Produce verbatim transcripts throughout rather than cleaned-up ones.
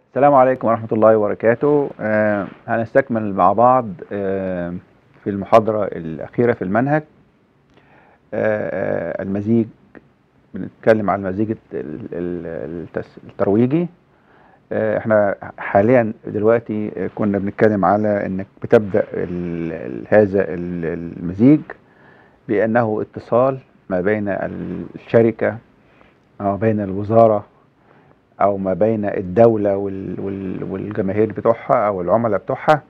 السلام عليكم ورحمة الله وبركاته. آه هنستكمل مع بعض آه في المحاضرة الأخيرة في المنهج آه آه المزيج. بنتكلم على المزيج ال- ال- التس- الترويجي. آه احنا حاليا دلوقتي آه، كنا بنتكلم على انك بتبدأ ال- ال- هذا ال- المزيج بأنه اتصال ما بين الشركة أو بين الوزارة او ما بين الدولة وال- وال- والجماهير بتوعها او العملاء بتوعها.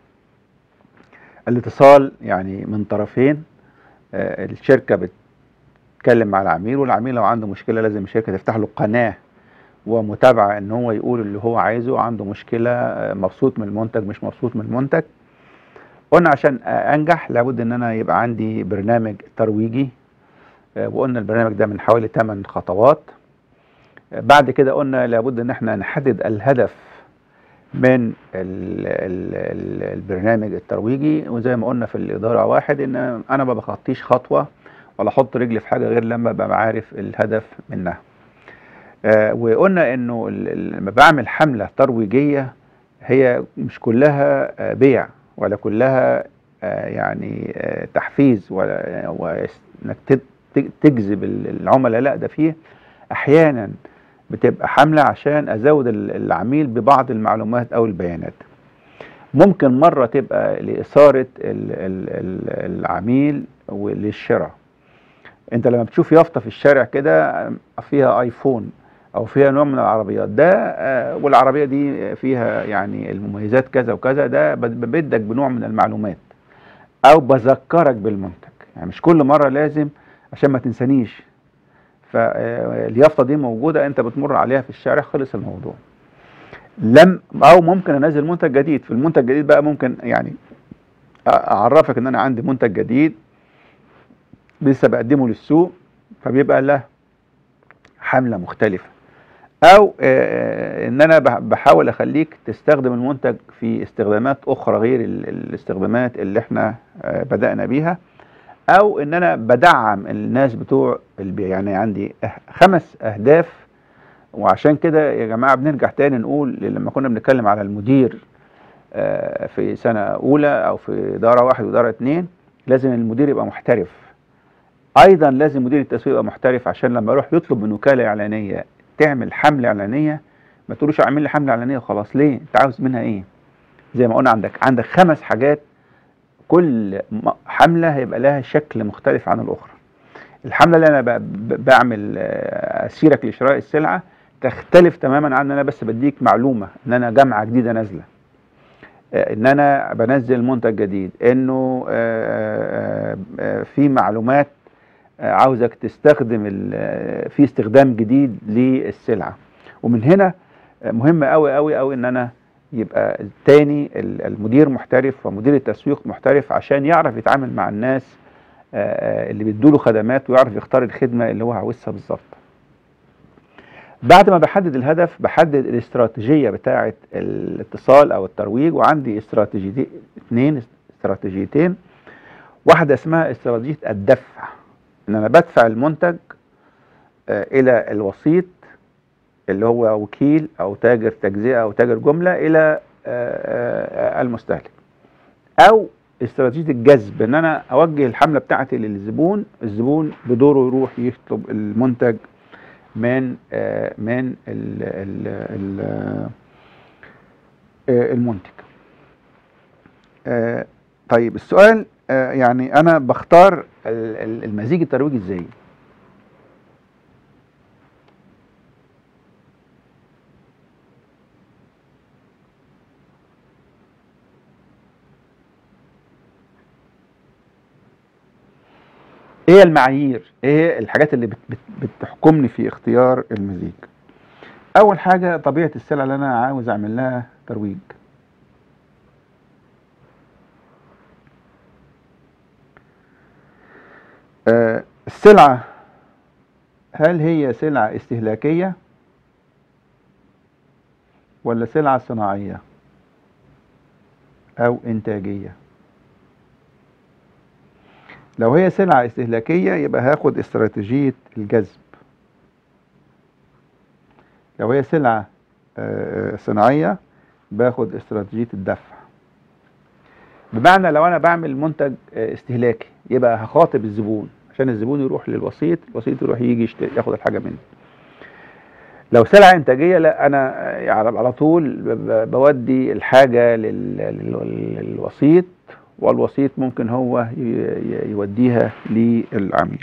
الاتصال يعني من طرفين. آه، الشركة بتتكلم مع العميل، والعميل لو عنده مشكلة لازم الشركة تفتح له قناة ومتابعة ان هو يقول اللي هو عايزه. عنده مشكلة، آه، مبسوط من المنتج مش مبسوط من المنتج. قلنا عشان آه، انجح لابد ان انا يبقى عندي برنامج ترويجي. آه، وقلنا البرنامج ده من حوالي ثمان خطوات. آه، بعد كده قلنا لابد ان احنا نحدد الهدف من ال ال ال البرنامج الترويجي. وزي ما قلنا في الإدارة واحد، إن أنا ما بخطيش خطوة ولا أحط رجلي في حاجة غير لما ببقى عارف الهدف منها. آه وقلنا إنه ال- ال- لما بعمل حملة ترويجية هي مش كلها آه بيع، ولا كلها آه يعني آه تحفيز، ولا وإنك تد- تج- تجذب ال- العملاء. لا، ده فيه أحيانا بتبقى حملة عشان أزود ال- العميل ببعض المعلومات أو البيانات. ممكن مرة تبقى لإثارة ال- ال- ال- العميل وللشراء. أنت لما بتشوف يافطة في الشارع كده فيها آيفون أو فيها نوع من العربيات ده، آه، والعربية دي فيها يعني المميزات كذا وكذا، ده ب- بدك بنوع من المعلومات أو بذكرك بالمنتج. يعني مش كل مرة لازم عشان ما تنسانيش. فاليافطة دي موجودة، أنت بتمر عليها في الشارع، خلص الموضوع. لم او ممكن انزل منتج جديد. في المنتج الجديد بقى ممكن يعني اعرفك ان انا عندي منتج جديد لسه بقدمه للسوق، فبيبقى له حملة مختلفة. او آه، ان انا بح- بحاول اخليك تستخدم المنتج في استخدامات اخرى غير ال- الاستخدامات اللي احنا آه، بدأنا بيها. او ان انا بدعم الناس بتوع البيع. يعني عندي أه- خمس اهداف. وعشان كده يا جماعة بنرجع تاني نقول لما كنا بنتكلم على المدير آه، في سنة أولى أو في إدارة واحد وإدارة اتنين، لازم المدير يبقى محترف. أيضا لازم مدير التسويق يبقى محترف، عشان لما يروح يطلب من وكالة إعلانية تعمل حملة إعلانية ما تقولوش اعمل لي حملة إعلانية وخلاص. ليه؟ أنت عاوز منها إيه؟ زي ما قلنا عندك عندك خمس حاجات. كل م- حملة هيبقى لها شكل مختلف عن الأخرى. الحملة اللي أنا ب- ب- بعمل آه، أسيرك لشراء السلعة تختلف تماما عن ان انا بس بديك معلومه ان انا جامعه جديده نازله، آه، ان انا بنزل منتج جديد، انه آه، آه، آه، في معلومات آه، عاوزك تستخدم ال- آه، في استخدام جديد للسلعه. ومن هنا آه، مهم قوي قوي قوي ان انا يبقى تاني ال- المدير محترف ومدير التسويق محترف، عشان يعرف يتعامل مع الناس آه، آه، اللي بيدوله خدمات، ويعرف يختار الخدمه اللي هو عاوزها بالظبط. بعد ما بحدد الهدف بحدد الاستراتيجية بتاعة الاتصال أو الترويج. وعندي استراتيجيتين، اتنين استراتيجيتين. واحدة اسمها استراتيجية الدفع، إن أنا بدفع المنتج آه، إلى الوسيط اللي هو وكيل أو تاجر تجزئة أو تاجر جملة إلى آه، آه، المستهلك. أو استراتيجية الجذب، إن أنا أوجه الحملة بتاعتي للزبون. الزبون بدوره يروح يطلب المنتج من آه، من ال ال ال آه، المنتج. آه، طيب السؤال، آه، يعني انا بختار ال- ال- المزيج الترويجي ازاي؟ ايه المعايير؟ ايه الحاجات اللي بت بت بتحكمني في اختيار المزيج؟ اول حاجه طبيعه السلعه اللي انا عاوز اعمل لها ترويج. آه، السلعه، هل هي سلعه استهلاكيه ولا سلعه صناعيه او انتاجيه؟ لو هي سلعه استهلاكيه يبقى هاخد استراتيجيه الجذب. لو هي سلعه آه، صناعيه باخد استراتيجية الدفع. بمعنى لو انا بعمل منتج استهلاكي يبقى هخاطب الزبون عشان الزبون يروح للوسيط، الوسيط يروح يجي يشتري ياخد الحاجة مني. لو سلعة انتاجية لا، انا على طول بودي الحاجة للوسيط، والوسيط ممكن هو يوديها للعميل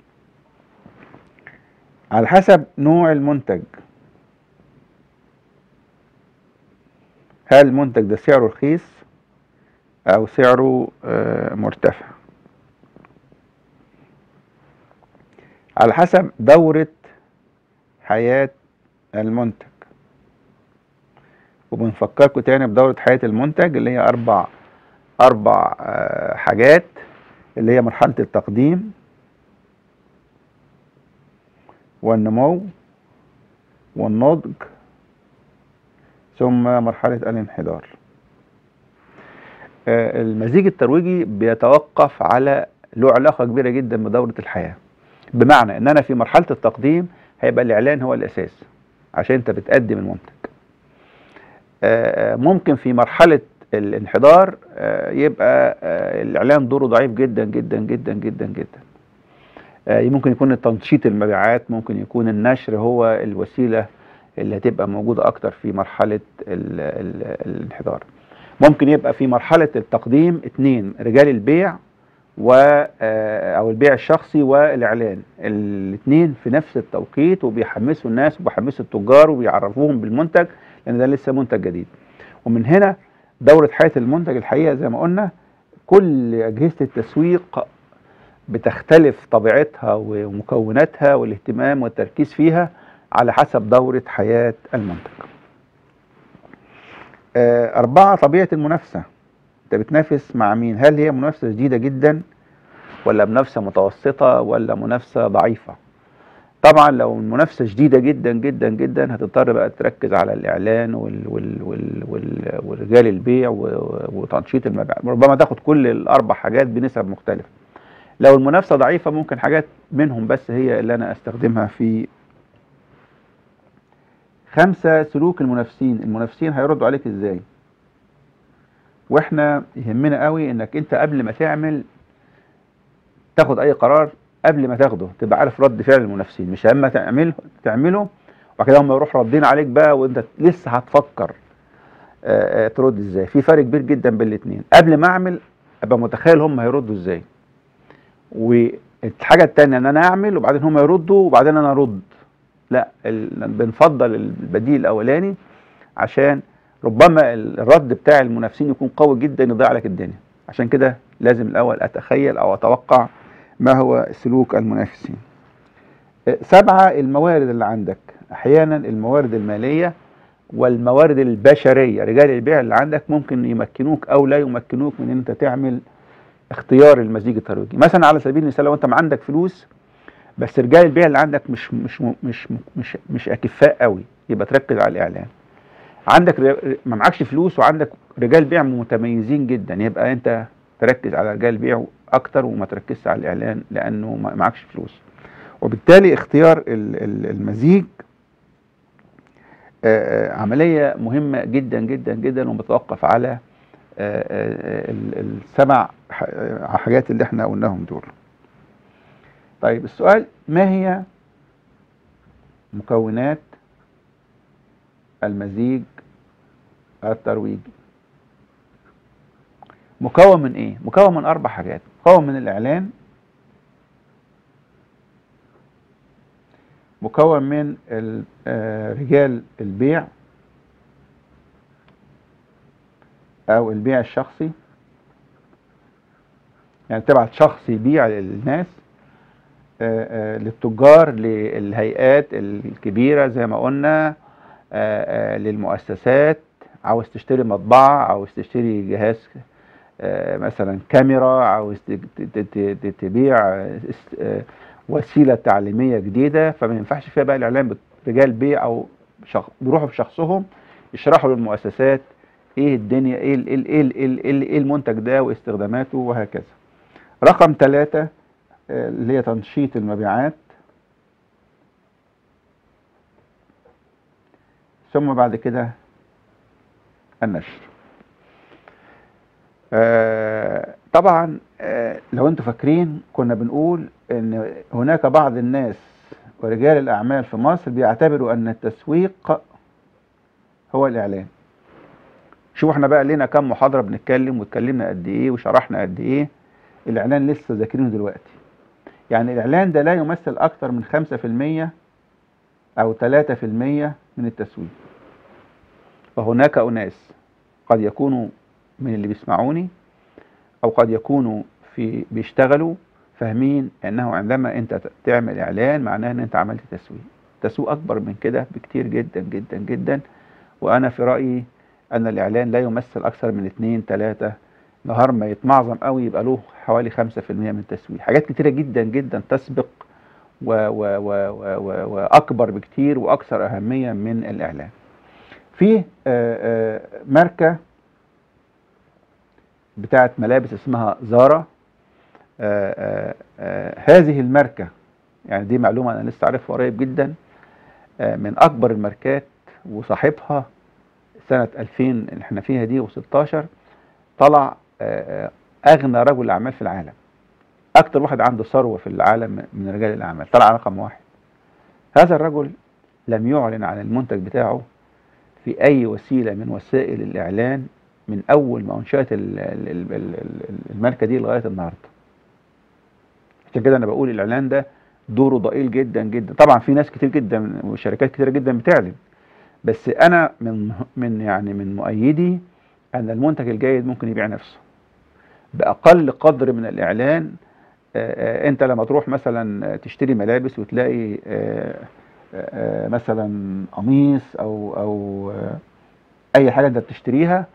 على حسب نوع المنتج. هل المنتج ده سعره رخيص او سعره مرتفع؟ على حسب دورة حياة المنتج. وبنفكركم تاني بدورة حياة المنتج اللي هي اربع اربع حاجات، اللي هي مرحلة التقديم والنمو والنضج ثم مرحلة الانحدار. المزيج الترويجي بيتوقف على له علاقة كبيرة جدا بدورة الحياة. بمعنى ان انا في مرحلة التقديم هيبقى الاعلان هو الاساس عشان انت بتقدم المنتج. ممكن في مرحلة الانحدار يبقى الاعلان دوره ضعيف جدا جدا جدا جدا جدا. ممكن يكون تنشيط المبيعات، ممكن يكون النشر هو الوسيلة اللي هتبقى موجودة اكتر في مرحلة ال ال الانحدار. ممكن يبقى في مرحلة التقديم اتنين، رجال البيع و او البيع الشخصي والاعلان، الاثنين في نفس التوقيت وبيحمسوا الناس وبيحمسوا التجار وبيعرفوهم بالمنتج لان ده لسه منتج جديد. ومن هنا دورة حياة المنتج الحقيقة زي ما قلنا كل اجهزة التسويق بتختلف طبيعتها ومكوناتها والاهتمام والتركيز فيها على حسب دورة حياة المنتج. أربعة، طبيعة المنافسة. أنت بتنافس مع مين؟ هل هي منافسة شديدة جدا ولا منافسة متوسطة ولا منافسة ضعيفة؟ طبعا لو المنافسة شديدة جدا جدا جدا هتضطر بقى تركز على الإعلان وال وال وال وال ورجال البيع وتنشيط المبيعات، ربما تاخد كل الأربع حاجات بنسب مختلفة. لو المنافسة ضعيفة ممكن حاجات منهم بس هي اللي أنا أستخدمها في. خمسة، سلوك المنافسين. المنافسين هيردوا عليك ازاي؟ واحنا يهمنا قوي انك انت قبل ما تعمل تاخد اي قرار، قبل ما تاخده تبقى عارف رد فعل المنافسين، مش اما تعمله تعمله وبعد كده هم يروحوا ردين عليك بقى وانت لسه هتفكر آآ آآ ترد ازاي. في فرق كبير جدا بين الاثنين. قبل ما اعمل ابقى متخيل هم هيردوا ازاي، والحاجه الثانيه ان انا اعمل وبعدين هم يردوا وبعدين انا ارد. لا، بنفضل البديل الاولاني عشان ربما الرد بتاع المنافسين يكون قوي جدا يضيع لك الدنيا. عشان كده لازم الاول اتخيل او اتوقع ما هو سلوك المنافسين. سبعة، الموارد اللي عندك. احيانا الموارد المالية والموارد البشرية، رجال البيع اللي عندك ممكن يمكنوك او لا يمكنوك من ان انت تعمل اختيار المزيج الترويجي. مثلا على سبيل المثال لو انت ما عندك فلوس بس رجال البيع اللي عندك مش مش مش مش مش اكفاء قوي، يبقى تركز على الاعلان. عندك ما معكش فلوس وعندك رجال بيع متميزين جدا، يبقى انت تركز على رجال البيع اكتر وما تركزش على الاعلان لانه ما معكش فلوس. وبالتالي اختيار المزيج عملية مهمة جدا جدا جدا وبتوقف على السبع حاجات اللي احنا قلناهم دول. طيب السؤال، ما هي مكونات المزيج الترويجي؟ مكون من ايه؟ مكون من اربع حاجات. مكون من الاعلان، مكون من رجال البيع او البيع الشخصي، يعني تبعت شخص يبيع للناس، للتجار، للهيئات الكبيرة زي ما قلنا، للمؤسسات، عاوز تشتري مطبعة، عاوز تشتري جهاز مثلا كاميرا، عاوز تبيع وسيلة تعليمية جديدة، فما ينفعش فيها بقى الإعلان برجال بيع أو بيروحوا بشخصهم يشرحوا للمؤسسات إيه الدنيا، إيه ال إيه ال إيه ال إيه المنتج ده واستخداماته وهكذا. رقم ثلاثة اللي هي تنشيط المبيعات، ثم بعد كده النشر. آه طبعا آه لو انتم فاكرين كنا بنقول ان هناك بعض الناس ورجال الاعمال في مصر بيعتبروا ان التسويق هو الاعلان. شوفوا احنا بقى لينا كام محاضرة بنتكلم واتكلمنا قد ايه وشرحنا قد ايه الاعلان، لسه ذاكرينه دلوقتي. يعني الاعلان ده لا يمثل اكتر من خمسة في المية او ثلاثة في المية من التسويق. فهناك اناس قد يكونوا من اللي بيسمعوني او قد يكونوا في بيشتغلوا فاهمين انه عندما انت تعمل اعلان معناه ان انت عملت تسويق. التسويق اكبر من كده بكتير جدا جدا جدا، وانا في رايي ان الاعلان لا يمثل اكثر من اتنين تلاتة، نهار ما يتمعظم قوي يبقى له حوالي خمسة في المية من التسويق. حاجات كتيره جدا جدا تسبق و و و و و واكبر بكتير واكثر اهميه من الاعلان. في ماركه بتاعت ملابس اسمها زارا. آآ آآ آآ هذه الماركة، يعني دي معلومة أنا لسه عارفها قريب جدا، من أكبر الماركات، وصاحبها سنة ألفين اللي احنا فيها دي وستاشر طلع أغنى رجل أعمال في العالم. أكتر واحد عنده ثروة في العالم من رجال الأعمال، طلع رقم واحد. هذا الرجل لم يعلن عن المنتج بتاعه في أي وسيلة من وسائل الإعلان من أول ما أنشأت الماركة دي لغاية النهاردة. عشان كده أنا بقول الإعلان ده دوره ضئيل جدا جدا. طبعا في ناس كتير جدا وشركات كتيرة جدا بتعلن، بس أنا من من يعني من مؤيدي أن المنتج الجيد ممكن يبيع نفسه بأقل قدر من الإعلان. آآ أنت لما تروح مثلا تشتري ملابس وتلاقي آآ آآ مثلا قميص أو أو أي حاجة أنت بتشتريها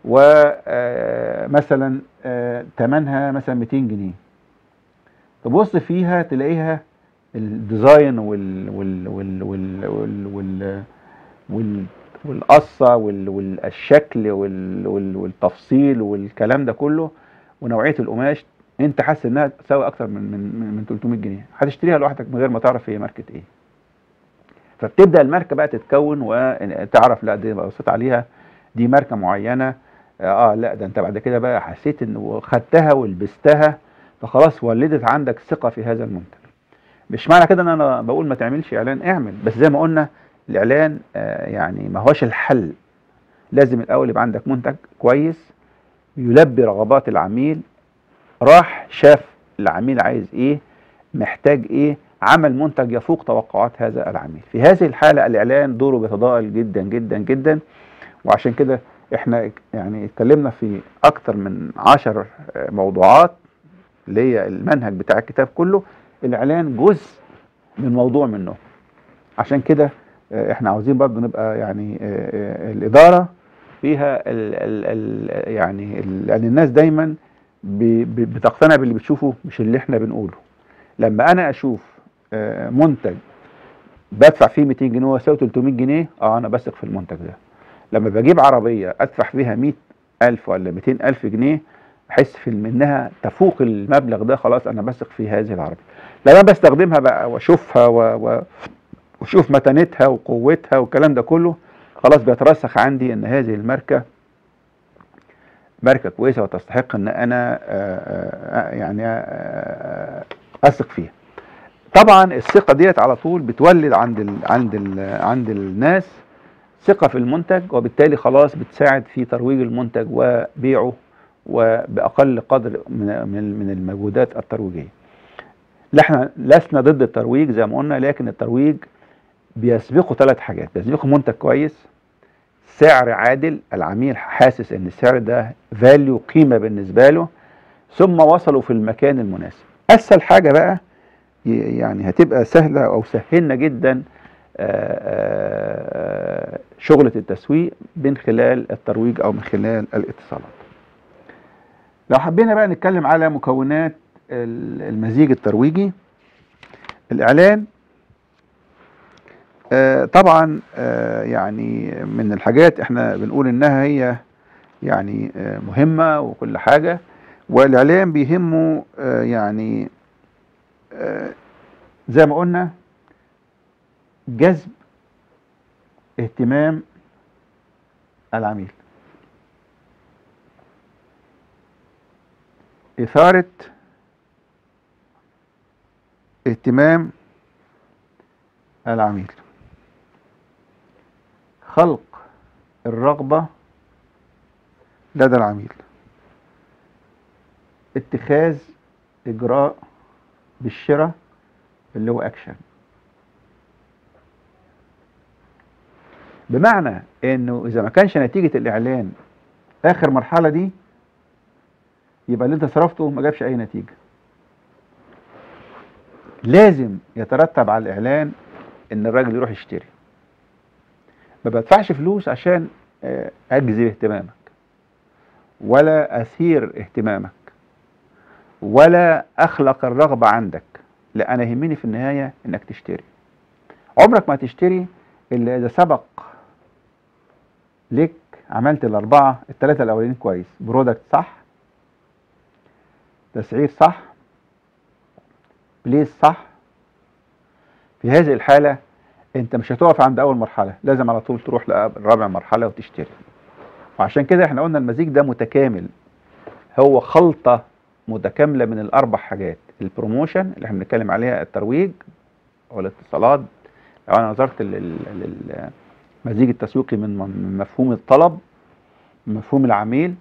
ومثلا ثمنها مثلا ميتين جنيه، تبص فيها تلاقيها الديزاين وال وال وال وال وال وال وال والقصه والشكل والتفصيل والكلام ده كله ونوعيه القماش، انت حاسس انها تساوي اكتر من من من تلتمية جنيه، هتشتريها لوحدك من غير ما تعرف هي ماركه ايه. فبتبدا الماركه بقى تتكون وتعرف لا دي بصيت عليها دي ماركه معينه، اه لا ده انت بعد كده بقى حسيت ان وخدتها ولبستها فخلاص ولدت عندك ثقه في هذا المنتج. مش معنى كده ان انا بقول ما تعملش اعلان، اعمل، بس زي ما قلنا الاعلان آه يعني ما هوش الحل. لازم الاول يبقى عندك منتج كويس يلبي رغبات العميل، راح شاف العميل عايز ايه محتاج ايه، عمل منتج يفوق توقعات هذا العميل. في هذه الحاله الاعلان دوره بيتضاءل جدا جدا جدا. وعشان كده احنا يعني اتكلمنا في اكتر من عشر موضوعات اللي هي المنهج بتاع الكتاب كله، الاعلان جزء من موضوع منه. عشان كده احنا عاوزين برضو نبقى يعني الاداره فيها ال ال ال يعني ال يعني الناس دايما بتقتنع باللي بتشوفه مش اللي احنا بنقوله. لما انا اشوف منتج بدفع فيه ميتين جنيه ويساوي تلتمية جنيه، اه انا بثق في المنتج ده. لما بجيب عربيه ادفع فيها مية ألف ولا ميتين ألف جنيه احس في انها تفوق المبلغ ده، خلاص انا بثق في هذه العربيه. لما بستخدمها بقى واشوفها واشوف متانتها وقوتها والكلام ده كله، خلاص بيترسخ عندي ان هذه الماركه ماركه كويسه وتستحق ان انا يعني اثق فيها. طبعا الثقه ديت على طول بتولد عند ال عند ال عند الناس ثقه في المنتج، وبالتالي خلاص بتساعد في ترويج المنتج وبيعه وباقل قدر من من المجهودات الترويجيه. احنا لسنا ضد الترويج زي ما قلنا، لكن الترويج بيسبقه ثلاث حاجات. بيسبقه منتج كويس، سعر عادل، العميل حاسس ان السعر ده فاليو قيمه بالنسبه له، ثم وصلوا في المكان المناسب. اسهل حاجه بقى يعني هتبقى سهله او سهلنا جدا شغله التسويق من خلال الترويج او من خلال الاتصالات. لو حبينا بقى نتكلم على مكونات المزيج الترويجي، الاعلان آه طبعا آه يعني من الحاجات احنا بنقول انها هي يعني آه مهمة وكل حاجة، والاعلان بيهمه آه يعني آه زي ما قلنا جذب اهتمام العميل. إثارة اهتمام العميل، خلق الرغبة لدى العميل، اتخاذ إجراء بالشراء اللي هو أكشن. بمعنى إنه إذا ما كانش نتيجة الإعلان آخر مرحلة دي، يبقى اللي أنت صرفته ما جابش أي نتيجة. لازم يترتب على الإعلان إن الراجل يروح يشتري. ما بدفعش فلوس عشان أجذب اهتمامك ولا أثير اهتمامك ولا أخلق الرغبة عندك، لا، أنا يهمني في النهاية إنك تشتري. عمرك ما تشتري إلا إذا سبق لك عملت الأربعة الثلاثة الأولين كويس، برودكت صح، تسعير صح، بليس صح. في هذه الحالة أنت مش هتقف عند أول مرحلة، لازم على طول تروح لرابع مرحلة وتشتري. وعشان كده احنا قلنا المزيج ده متكامل، هو خلطة متكاملة من الأربع حاجات: البروموشن اللي احنا بنتكلم عليها، الترويج والاتصالات. لو أنا نظرت للمزيج التسويقي من مفهوم الطلب، من مفهوم العميل،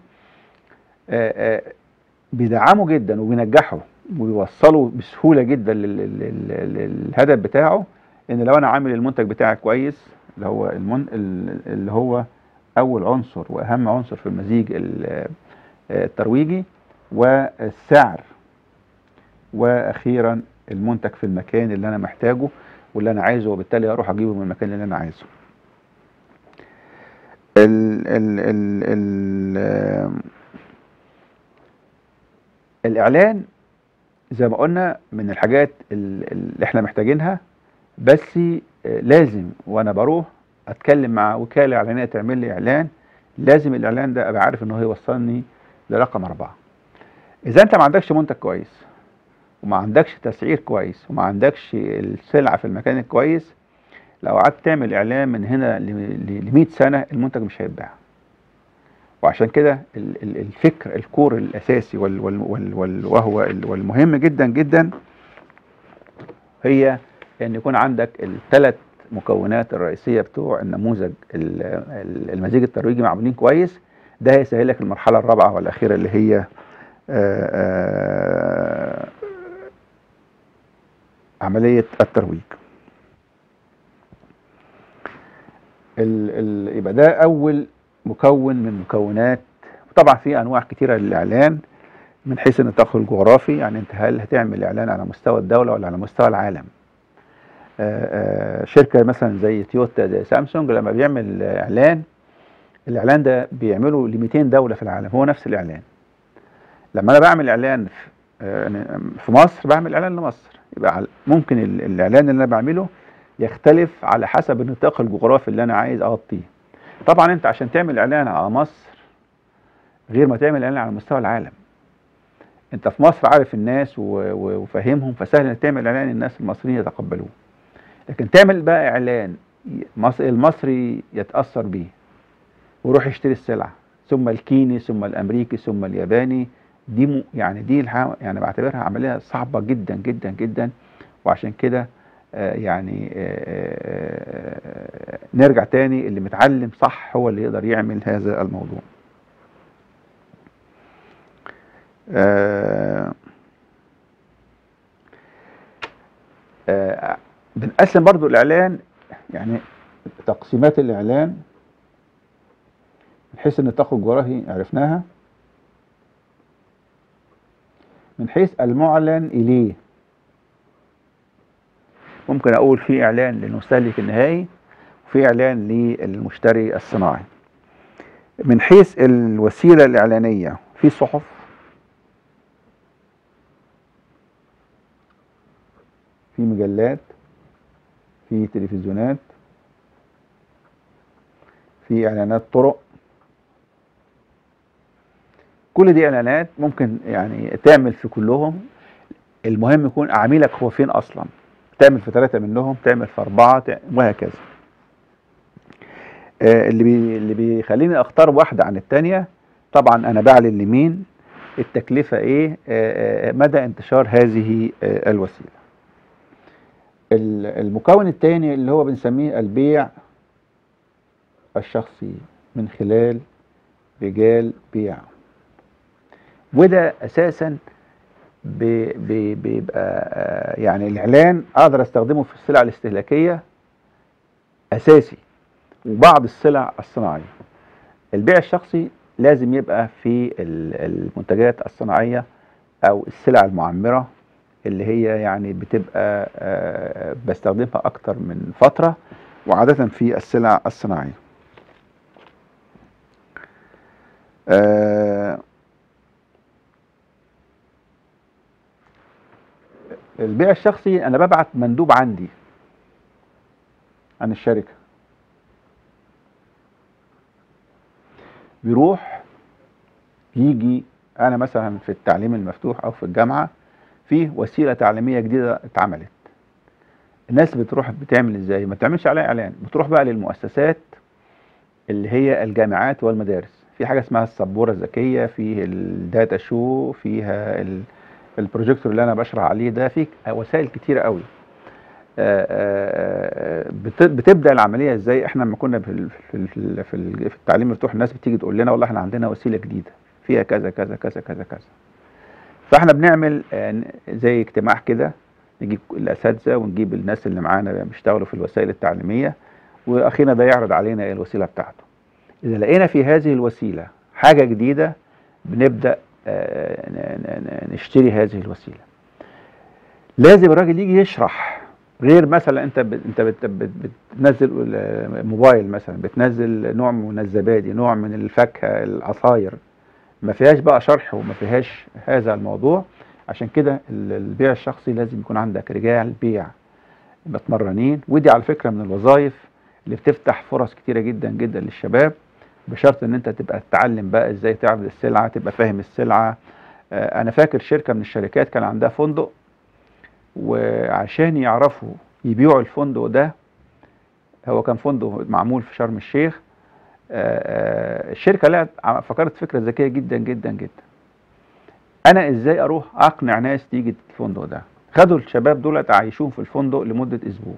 بيدعمه جدا وبينجحه وبيوصله بسهولة جدا للهدف بتاعه. إن لو أنا عامل المنتج بتاعي كويس، اللي هو المن... اللي هو أول عنصر وأهم عنصر في المزيج الترويجي، والسعر، وأخيرا المنتج في المكان اللي أنا محتاجه واللي أنا عايزه، وبالتالي أروح أجيبه من المكان اللي أنا عايزه. ال ال ال ال الإعلان زي ما قلنا من الحاجات اللي احنا محتاجينها، بس لازم وأنا بروح أتكلم مع وكالة إعلانية تعمل لي إعلان، لازم الإعلان ده أبقى عارف إن هو يوصلني لرقم أربعة. إذا أنت ما عندكش منتج كويس وما عندكش تسعير كويس وما عندكش السلعة في المكان الكويس، لو قعدت تعمل إعلان من هنا ل مئة سنة المنتج مش هيتباع. وعشان كده الفكر الكور الأساسي وهو والمهم جدا جدا هي أن يكون عندك الثلاث مكونات الرئيسية بتوع النموذج المزيج الترويجي معمولين كويس. ده هيسهل لك المرحلة الرابعة والأخيرة اللي هي آآ آآ عملية الترويج. ال ال يبقى ده أول مكون من مكونات. طبعا في أنواع كتيرة للإعلان من حيث النطاق الجغرافي، يعني أنت هل هتعمل إعلان على مستوى الدولة ولا على مستوى العالم؟ آآ آآ شركة مثلا زي تويوتا زي سامسونج لما بيعمل إعلان، الإعلان ده بيعمله ل مئتين دولة في العالم، هو نفس الإعلان. لما أنا بعمل إعلان في مصر بعمل إعلان لمصر، يبقى ممكن الإعلان اللي أنا بعمله يختلف على حسب النطاق الجغرافي اللي أنا عايز أغطيه. طبعا أنت عشان تعمل إعلان على مصر غير ما تعمل إعلان على مستوى العالم. أنت في مصر عارف الناس وفاهمهم، فسهل إنك تعمل إعلان الناس المصريين يتقبلوه. لكن تعمل بقى إعلان المصري يتأثر بيه ويروح يشتري السلعة، ثم الكيني ثم الأمريكي ثم الياباني، دي يعني دي يعني بعتبرها عملية صعبة جدا جدا جدا. وعشان كده آه يعني آه نرجع تاني، اللي متعلم صح هو اللي يقدر يعمل هذا الموضوع. آه آه بنقسم برضو الإعلان، يعني تقسيمات الإعلان من حيث النطاق الجغرافي عرفناها، من حيث المعلن إليه ممكن أقول في إعلان للمستهلك النهائي وفي إعلان للمشتري الصناعي. من حيث الوسيلة الإعلانية في صحف، في مجلات، في تلفزيونات، في إعلانات طرق. كل دي إعلانات ممكن يعني تعمل في كلهم. المهم يكون عميلك هو فين أصلا، تعمل في ثلاثة منهم، تعمل في أربعة، وهكذا. آه اللي بي اللي بيخليني أختار واحدة عن التانية، طبعا أنا بعلن لمين التكلفة ايه، آه، آه، مدى انتشار هذه آه، الوسيلة. ال- المكون الثاني اللي هو بنسميه البيع الشخصي من خلال رجال بيع، وده اساسا بي- بي- بيبقى آه، يعني الاعلان اقدر استخدمه في السلع الاستهلاكية اساسي، وبعض السلع الصناعية. البيع الشخصي لازم يبقى في ال- المنتجات الصناعية او السلع المعمرة اللي هي يعني بتبقى آه، بستخدمها اكتر من فترة، وعادة في السلع الصناعية. آه، البيع الشخصي انا ببعت مندوب عندي عن الشركة، بيروح يجي. انا مثلا في التعليم المفتوح او في الجامعة في وسيلة تعليمية جديدة اتعملت، الناس بتروح بتعمل ازاي؟ ما بتعملش عليها اعلان، بتروح بقى للمؤسسات اللي هي الجامعات والمدارس. في حاجة اسمها السبورة الذكية، فيه الداتا شو، فيها ال- البروجيكتور اللي انا بشرح عليه ده، فيه وسائل كتيرة قوي. آه، آه، آه، بت- بتبدا العمليه ازاي؟ احنا لما كنا في ال- في ال- في ال- في ال- في التعليم المفتوح، الناس بتيجي تقول لنا والله احنا عندنا وسيله جديده فيها كذا كذا كذا كذا كذا، فاحنا بنعمل آه، زي اجتماع كده، نجيب الاساتذه ونجيب الناس اللي معانا بيشتغلوا في الوسائل التعليميه، واخينا ده يعرض علينا إيه الوسيله بتاعته. اذا لقينا في هذه الوسيله حاجه جديده بنبدا آه، ن- ن- ن- نشتري هذه الوسيله. لازم الراجل يجي يشرح، غير مثلا انت بت انت بت بت بتنزل آه، موبايل مثلا، بتنزل نوع من الزبادي، نوع من الفاكهه، العصاير، ما فيهاش بقى شرح وما فيهاش هذا الموضوع. عشان كده ال- البيع الشخصي لازم يكون عندك رجال بيع متمرنين، ودي على فكره من الوظائف اللي بتفتح فرص كتيره جدا جدا للشباب، بشرط ان انت تبقى تتعلم بقى ازاي تعرض السلعه، تبقى فاهم السلعه. آه، انا فاكر شركه من الشركات كان عندها فندق، وعشان يعرفوا يبيعوا الفندق ده، هو كان فندق معمول في شرم الشيخ. آه، آه، الشركة لقت فكرت فكرة ذكية جدا جدا جدا. أنا إزاي أروح أقنع ناس تيجي الفندق ده؟ خدوا الشباب دولت عايشوهم في الفندق لمدة أسبوع،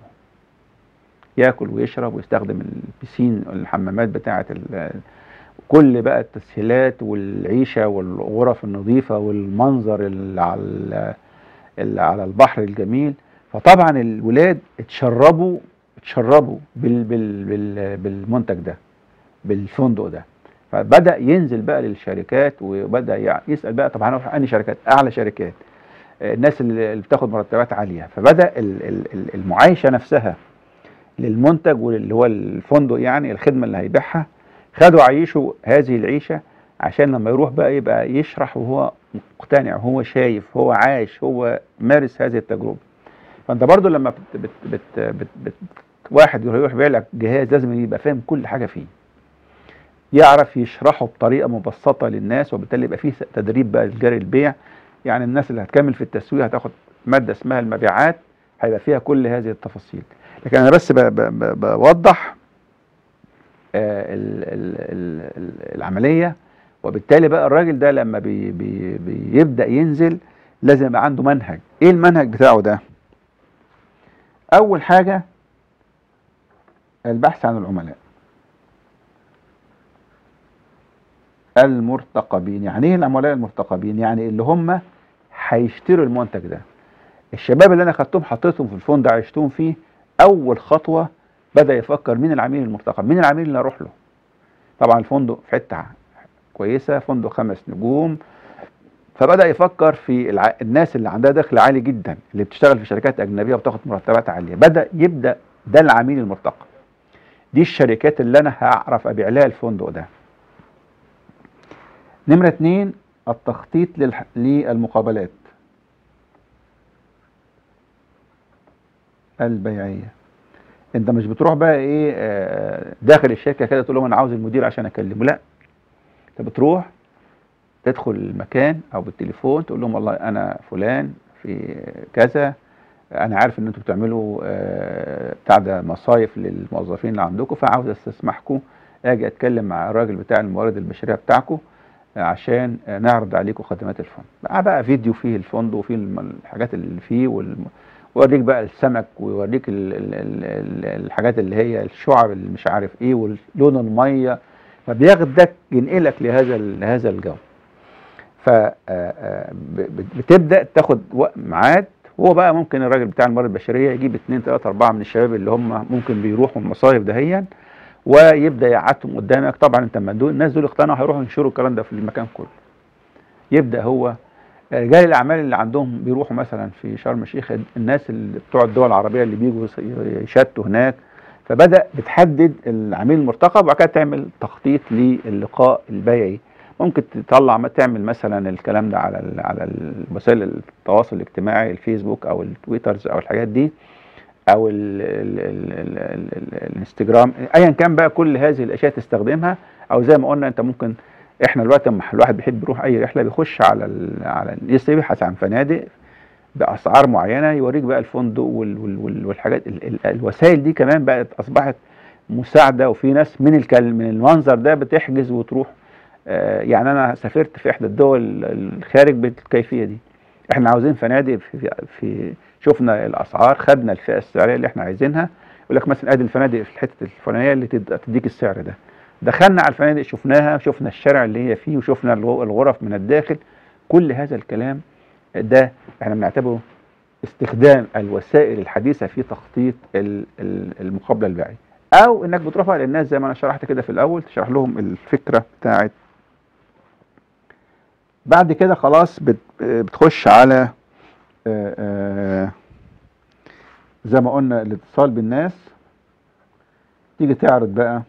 ياكل ويشرب ويستخدم البسين، الحمامات بتاعة ال- كل بقى التسهيلات والعيشة والغرف النظيفة والمنظر اللي على ال- اللي على البحر الجميل. فطبعا الولاد اتشربوا اتشربوا بال بال بال بالمنتج ده، بالفندق ده. فبدأ ينزل بقى للشركات، وبدأ يع- يسأل بقى طب هنروح أنهي شركات؟ أعلى شركات، آه، الناس اللي اللي بتاخد مرتبات عالية. فبدأ ال- ال- ال- المعايشة نفسها للمنتج واللي هو الفندق، يعني الخدمة اللي هيبيعها، خدوا عيشوا هذه العيشة عشان لما يروح بقى يبقى يشرح وهو مقتنع، هو شايف، هو عايش، هو مارس هذه التجربة. فانت برضو لما بت بت بت بت بت واحد يروح يبيع لك جهاز لازم يبقى فاهم كل حاجة فيه، يعرف يشرحه بطريقة مبسطة للناس، وبالتالي يبقى فيه تدريب بقى لجاري البيع. يعني الناس اللي هتكمل في التسويق هتاخد مادة اسمها المبيعات، هيبقى فيها كل هذه التفاصيل. لكن انا بس ب- ب- ب- بوضح آه، ال- ال- ال- ال- العملية. وبالتالي بقى الراجل ده لما بي بي بيبدأ ينزل لازم يبقى عنده منهج. ايه المنهج بتاعه ده؟ اول حاجة البحث عن العملاء المرتقبين. يعني ايه العملاء المرتقبين؟ يعني اللي هم هيشتروا المنتج ده. الشباب اللي انا خدتهم حطيتهم في الفندق عيشتهم فيه، اول خطوة بدأ يفكر مين العميل المرتقب، مين العميل اللي اروح له. طبعا الفندق في حتة كويسة، فندق خمس نجوم، فبدأ يفكر في الع... الناس اللي عندها دخل عالي جدا، اللي بتشتغل في شركات أجنبية وبتاخد مرتبات عالية. بدأ يبدأ ده العميل المرتقب، دي الشركات اللي أنا هعرف أبيع لها الفندق ده. نمرة اتنين التخطيط للح... للمقابلات البيعية. انت مش بتروح بقى ايه آه، داخل الشركة كده تقول لهم انا عاوز المدير عشان اكلمه، لا، انت بتروح تدخل المكان او بالتليفون تقول لهم والله انا فلان في كذا، انا عارف ان انتوا بتعملوا آه، بتاع ده مصايف للموظفين اللي عندكم، فعاوز استسمحكم اجي اتكلم مع الراجل بتاع الموارد البشريه بتاعكم، عشان نعرض عليكم خدمات الفندق. بقى بقى فيديو فيه الفندق وفيه الحاجات اللي فيه والم... ويوريك بقى السمك ويوريك ال... ال... ال... الحاجات اللي هي الشعب اللي مش عارف ايه ولون الميه، فبياخدك ينقلك لهذا لهذا الجو. فبتبدا تاخد وقت ميعاد. هو بقى ممكن الراجل بتاع الموارد البشريه يجيب اثنين ثلاثه اربعه من الشباب اللي هم ممكن بيروحوا المصايف دهيا، ويبدا يقعدهم قدامك. طبعا انت لما دول الناس دول اقتنعوا هيروحوا ينشروا الكلام ده في المكان كله. يبدا هو رجال الاعمال اللي عندهم بيروحوا مثلا في شرم الشيخ، الناس اللي بتوع الدول العربيه اللي بيجوا يشتوا هناك، فبدا بتحدد العميل المرتقب وبعد كده تعمل تخطيط للقاء البيعي. ممكن تطلع تعمل مثلا الكلام ده على على وسائل التواصل الاجتماعي، الفيسبوك او التويترز او الحاجات دي، او ال ال ال ال ال ال الانستجرام، ايا كان بقى كل هذه الاشياء تستخدمها. او زي ما قلنا انت ممكن، احنا دلوقتي لما الواحد بيحب يروح اي رحله بيخش على ال على اليس يبحث عن فنادق باسعار معينه، يوريك بقى الفندق وال وال والحاجات ال ال الوسائل دي كمان بقت اصبحت مساعده. وفي ناس من الكلم من المنظر ده بتحجز وتروح. آه يعني انا سافرت في احدى الدول الخارج بالكيفيه دي. احنا عاوزين فنادق في, في شفنا الاسعار، خدنا الفئه السعريه اللي احنا عايزينها، يقول لك مثلا ادي الفنادق في الحته الفلانيه اللي تديك السعر ده. دخلنا على الفنادق شفناها، شفنا الشارع اللي هي فيه وشفنا الغرف من الداخل. كل هذا الكلام ده احنا بنعتبره استخدام الوسائل الحديثه في تخطيط المقابله البيعيه، او انك بتروح بقى للناس زي ما انا شرحت كده في الاول، تشرح لهم الفكره بتاعت. بعد كده خلاص بتخش على آآ آآ زي ما قلنا الاتصال بالناس. تيجي تعرض بقى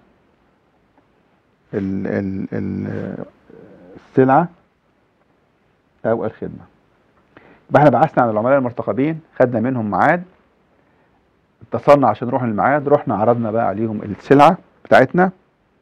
ال ال ال السلعة أو الخدمة. يبقى احنا بعثنا على العملاء المرتقبين، خدنا منهم ميعاد، اتصلنا عشان نروح للميعاد، رحنا عرضنا بقى عليهم السلعة بتاعتنا.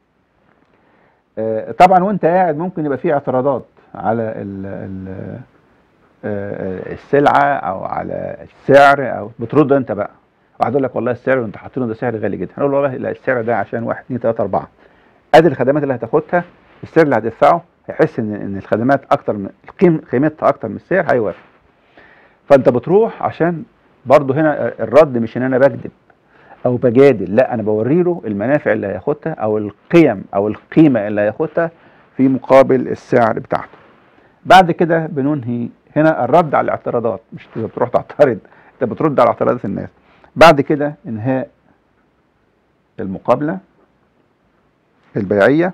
اه طبعا وانت قاعد ممكن يبقى فيه اعتراضات على ال ال اه السلعة أو على السعر، أو بترد انت بقى. واحد يقول لك والله السعر اللي انت حاطينه ده سعر غالي جدا، هنقول والله لا السعر ده عشان واحد اتنين تلاته اربعه. ادي الخدمات اللي هتاخدها، السعر اللي هتدفعه، هيحس ان ان الخدمات اكتر من القيم، قيمتها اكتر من السعر، هيوافق. فانت بتروح عشان برضه هنا الرد مش ان انا بكذب او بجادل، لا انا بوري له المنافع اللي هياخدها او القيم او القيمه اللي هياخدها في مقابل السعر بتاعته. بعد كده بننهي هنا الرد على الاعتراضات، مش بتروح تعترض، انت بترد على اعتراضات الناس. بعد كده انهاء المقابله البيعيه.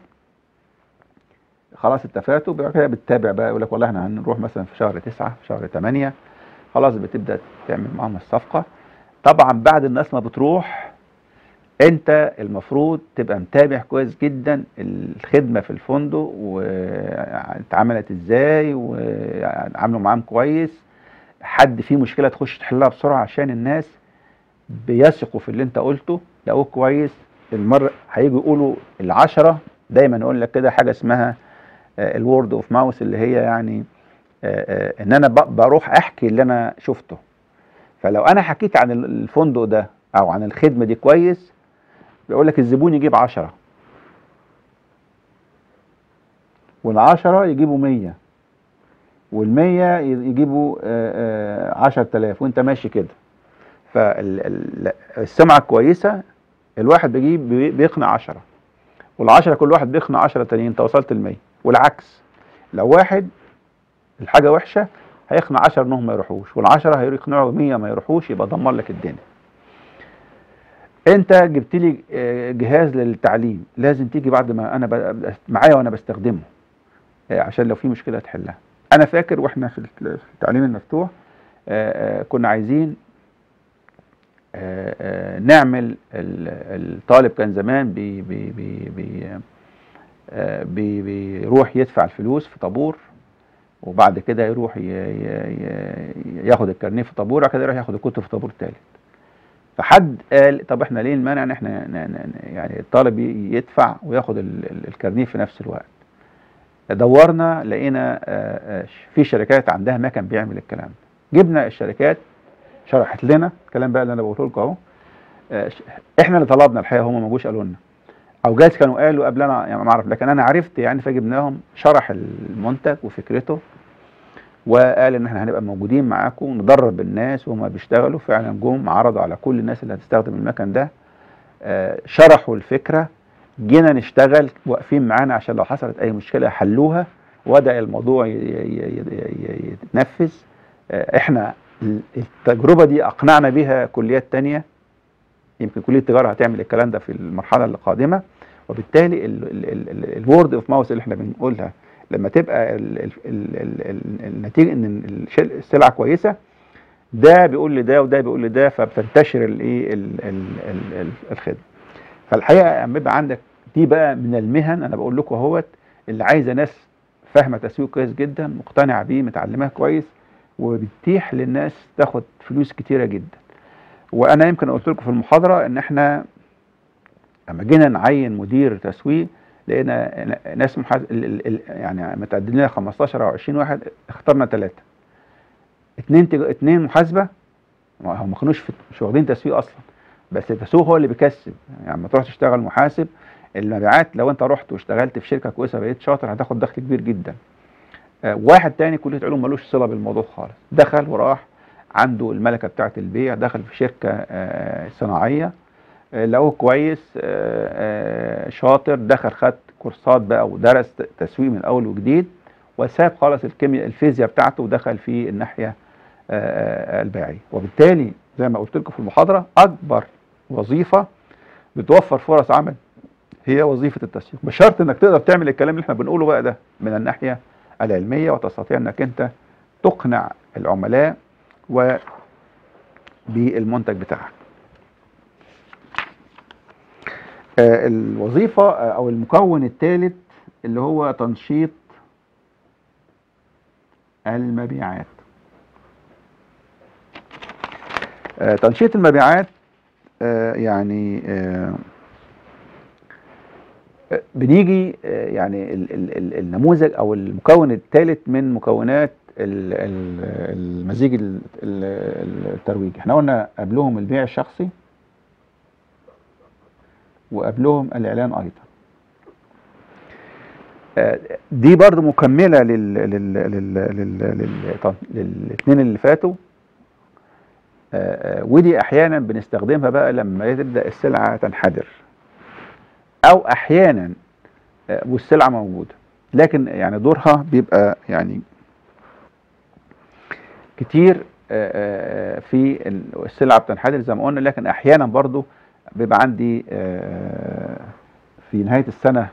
خلاص اتفقتوا، بعد كده بتتابع بقى، يقول لك والله احنا هنروح مثلا في شهر تسعه في شهر تمانيه، خلاص بتبدا تعمل معاهم الصفقه. طبعا بعد الناس ما بتروح انت المفروض تبقى متابع كويس جدا الخدمه في الفندق واتعملت ازاي وعملوا معاهم كويس. حد فيه مشكله تخش تحلها بسرعه عشان الناس بيثقوا في اللي انت قلته، لقوه كويس المره هيجوا يقولوا العشره. دايما اقول لك كده حاجه اسمها الورد اوف ماوث، اللي هي يعني آآ آآ ان انا بروح احكي اللي انا شفته. فلو انا حكيت عن الفندق ده او عن الخدمه دي كويس، بيقول لك الزبون يجيب عشره والعشره يجيبوا ميه والميه يجيبوا عشرة آلاف وانت ماشي كده. فالسمعه كويسه، الواحد بيجيب بيقنع عشره والعشره كل واحد بيقنع عشره تانيين، انت وصلت المية. والعكس، لو واحد الحاجه وحشه هيقنع عشره انهم ما يروحوش، والعشره هيقنعوا ميه ما يروحوش، يبقى دمر لك الدنيا. انت جبت لي جهاز للتعليم، لازم تيجي بعد ما انا معايا وانا بستخدمه عشان لو في مشكله تحلها. انا فاكر واحنا في التعليم المفتوح كنا عايزين نعمل، الطالب كان زمان بي بي بي بي بي بيروح يدفع الفلوس في طابور، وبعد كده يروح ياخد الكارنيه في طابور، وبعد كده يروح ياخد الكتب في طابور ثالث. فحد قال طب احنا ليه المانع ان احنا يعني الطالب يدفع وياخد الكارنيه في نفس الوقت؟ دورنا لقينا في شركات عندها مكان بيعمل الكلام ده. جبنا الشركات شرحت لنا الكلام بقى اللي انا بقوله لكم اهو. احنا اللي طلبنا الحقيقه، هم ما جوش قالوا لنا. او جايز كانوا قالوا قبل انا يعني ما اعرف، لكن انا عرفت يعني، فجبناهم شرح المنتج وفكرته وقال ان احنا هنبقى موجودين معاكم ندرب الناس، وهم بيشتغلوا فعلا جم عرضوا على كل الناس اللي هتستخدم المكن ده، آه شرحوا الفكره، جينا نشتغل واقفين معانا عشان لو حصلت اي مشكله حلوها، وبدا الموضوع يتنفذ. آه احنا التجربه دي اقنعنا بيها كليات تانية، يمكن كليه التجاره هتعمل الكلام ده في المرحله القادمه، وبالتالي الورد اوف ماوث اللي احنا بنقولها لما تبقى ال ال ال النتيجه ان السلعه كويسه، ده بيقول لده وده بيقول لده، فبتنتشر الايه الخدمه. فالحقيقه لما يبقى عندك دي بقى من المهن، انا بقول لكم اهوت، اللي عايزه ناس فاهمه تسويق كويس جدا، مقتنعه بيه، متعلماه كويس، وبتتيح للناس تاخد فلوس كتيره جدا. وانا يمكن قلت لكم في المحاضره ان احنا لما جينا نعين مدير تسويق لقينا ناس محاز... يعني متعدين لنا خمستاشر او عشرين واحد، اخترنا ثلاثه، اثنين تج... اثنين محاسبه، هم ما كانوش في... مش واخدين تسويق اصلا، بس التسويق هو اللي بيكسب. يعني لما تروح تشتغل محاسب المبيعات، لو انت رحت واشتغلت في شركه كويسه بقيت شاطر هتاخد دخل كبير جدا. آه واحد تاني كليه علوم ملوش صله بالموضوع خالص، دخل وراح عنده الملكه بتاعه البيع، دخل في شركه آه صناعيه، لقوه كويس شاطر، دخل خد كورسات بقى ودرس تسويق من اول وجديد، وساب خالص الكيمياء الفيزياء بتاعته ودخل في الناحيه البيعيه. وبالتالي زي ما قلت لكم في المحاضره، اكبر وظيفه بتوفر فرص عمل هي وظيفه التسويق، بشرط انك تقدر تعمل الكلام اللي احنا بنقوله بقى ده من الناحيه العلميه، وتستطيع انك انت تقنع العملاء وبالمنتج بتاعك. آه الوظيفة آه أو المكون الثالث اللي هو تنشيط المبيعات. آه تنشيط المبيعات آه يعني آه بنيجي آه يعني ال ال ال النموذج أو المكون الثالث من مكونات ال ال المزيج الترويجي. احنا قلنا قبلهم البيع الشخصي، وقبلهم الإعلان أيضا. دي برضو مكملة لل لل لل لل للاثنين اللي فاتوا، ودي أحيانا بنستخدمها بقى لما تبدأ السلعة تنحدر، أو أحيانا والسلعة موجودة، لكن يعني دورها بيبقى يعني كتير في السلعة بتنحدر زي ما قلنا، لكن أحيانا برضو بيبقى عندي في نهاية السنة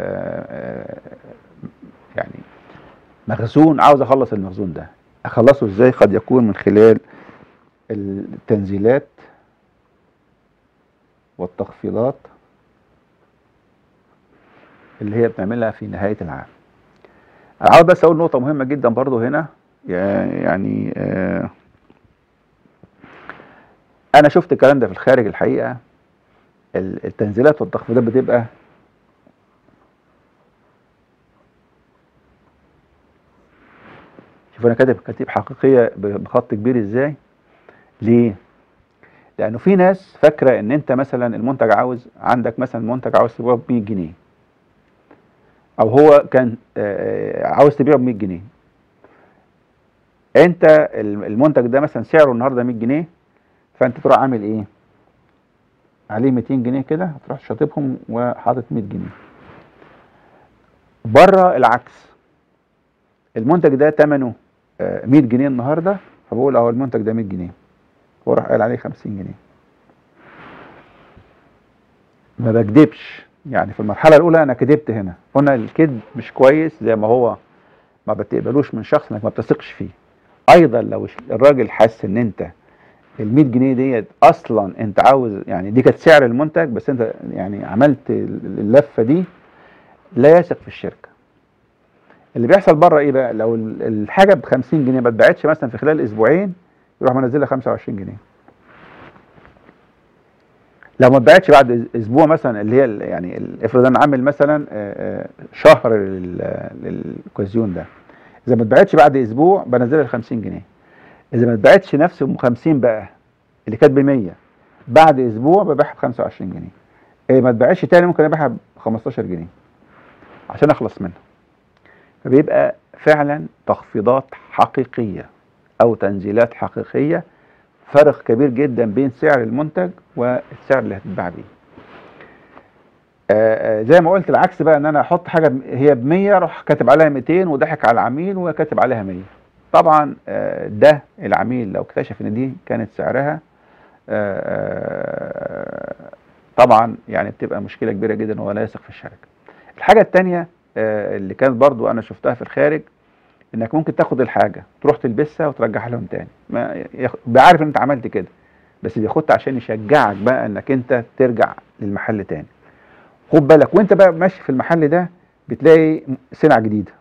يعني مخزون عاوز اخلص المخزون ده. اخلصه ازاي؟ قد يكون من خلال التنزيلات والتخفيضات اللي هي بنعملها في نهاية العام. انا عاوز بس اقول نقطة مهمة جدا برضو هنا، يعني انا شفت الكلام ده في الخارج الحقيقة. التنزيلات والتخفيضات بتبقى شوف انا كاتب كتيب حقيقيه بخط كبير ازاي. ليه؟ لانه في ناس فاكره ان انت مثلا المنتج عاوز عندك مثلا منتج عاوز تبيعه ب مية جنيه، او هو كان عاوز تبيعه ب مية جنيه. انت المنتج ده مثلا سعره النهارده مية جنيه، فانت تروح عامل ايه؟ عليه ميتين جنيه كده، هتروح شاطبهم وحاطط مية جنيه. بره العكس، المنتج ده ثمنه مية جنيه النهارده، فبقول اهو المنتج ده مية جنيه، واروح قايل عليه خمسين جنيه. ما بكدبش، يعني في المرحله الاولى انا كدبت هنا، قلنا الكذب مش كويس، زي ما هو ما بتقبلوش من شخص انك ما بتثقش فيه. ايضا لو الراجل حس ان انت ال مية جنيه ديت اصلا انت عاوز، يعني دي كانت سعر المنتج بس انت يعني عملت اللفه دي، لا يثق في الشركه. اللي بيحصل بره ايه بقى؟ لو الحاجه ب خمسين جنيه ما اتباعتش مثلا في خلال اسبوعين، يروح منزلها خمسة وعشرين جنيه. لو ما اتباعتش بعد اسبوع مثلا، اللي هي يعني افرض انا عامل مثلا شهر للكوزيون ده، اذا ما اتباعتش بعد اسبوع بنزلها ل خمسين جنيه. اذا ما اتباعتش نفس ام خمسين بقى اللي كانت ب مية، بعد اسبوع ببيعها ب خمسة وعشرين جنيه. هي ما تباعش تاني، ممكن ابيعها ب خمستاشر جنيه عشان اخلص منها. فبيبقى فعلا تخفيضات حقيقيه او تنزيلات حقيقيه، فرق كبير جدا بين سعر المنتج والسعر اللي هتتباع بيه. آه، آه، زي ما قلت العكس بقى، ان انا احط حاجه ب- هي ب مية اروح كاتب عليها ميتين وضحك على العميل وكاتب عليها مية. طبعا آه، ده العميل لو اكتشف ان دي كانت سعرها، آه، آه، طبعا يعني بتبقى مشكله كبيره جدا ولا يثق في الشركه. الحاجه الثانيه اللي كانت برضو انا شفتها في الخارج، انك ممكن تاخد الحاجه تروح تلبسها وترجعها لهم تاني، ما ياخ- بعرف ان انت عملت كده، بس بياخدها عشان يشجعك بقى انك انت ترجع للمحل تاني. خد بالك وانت بقى ماشي في المحل ده بتلاقي سلعه جديده،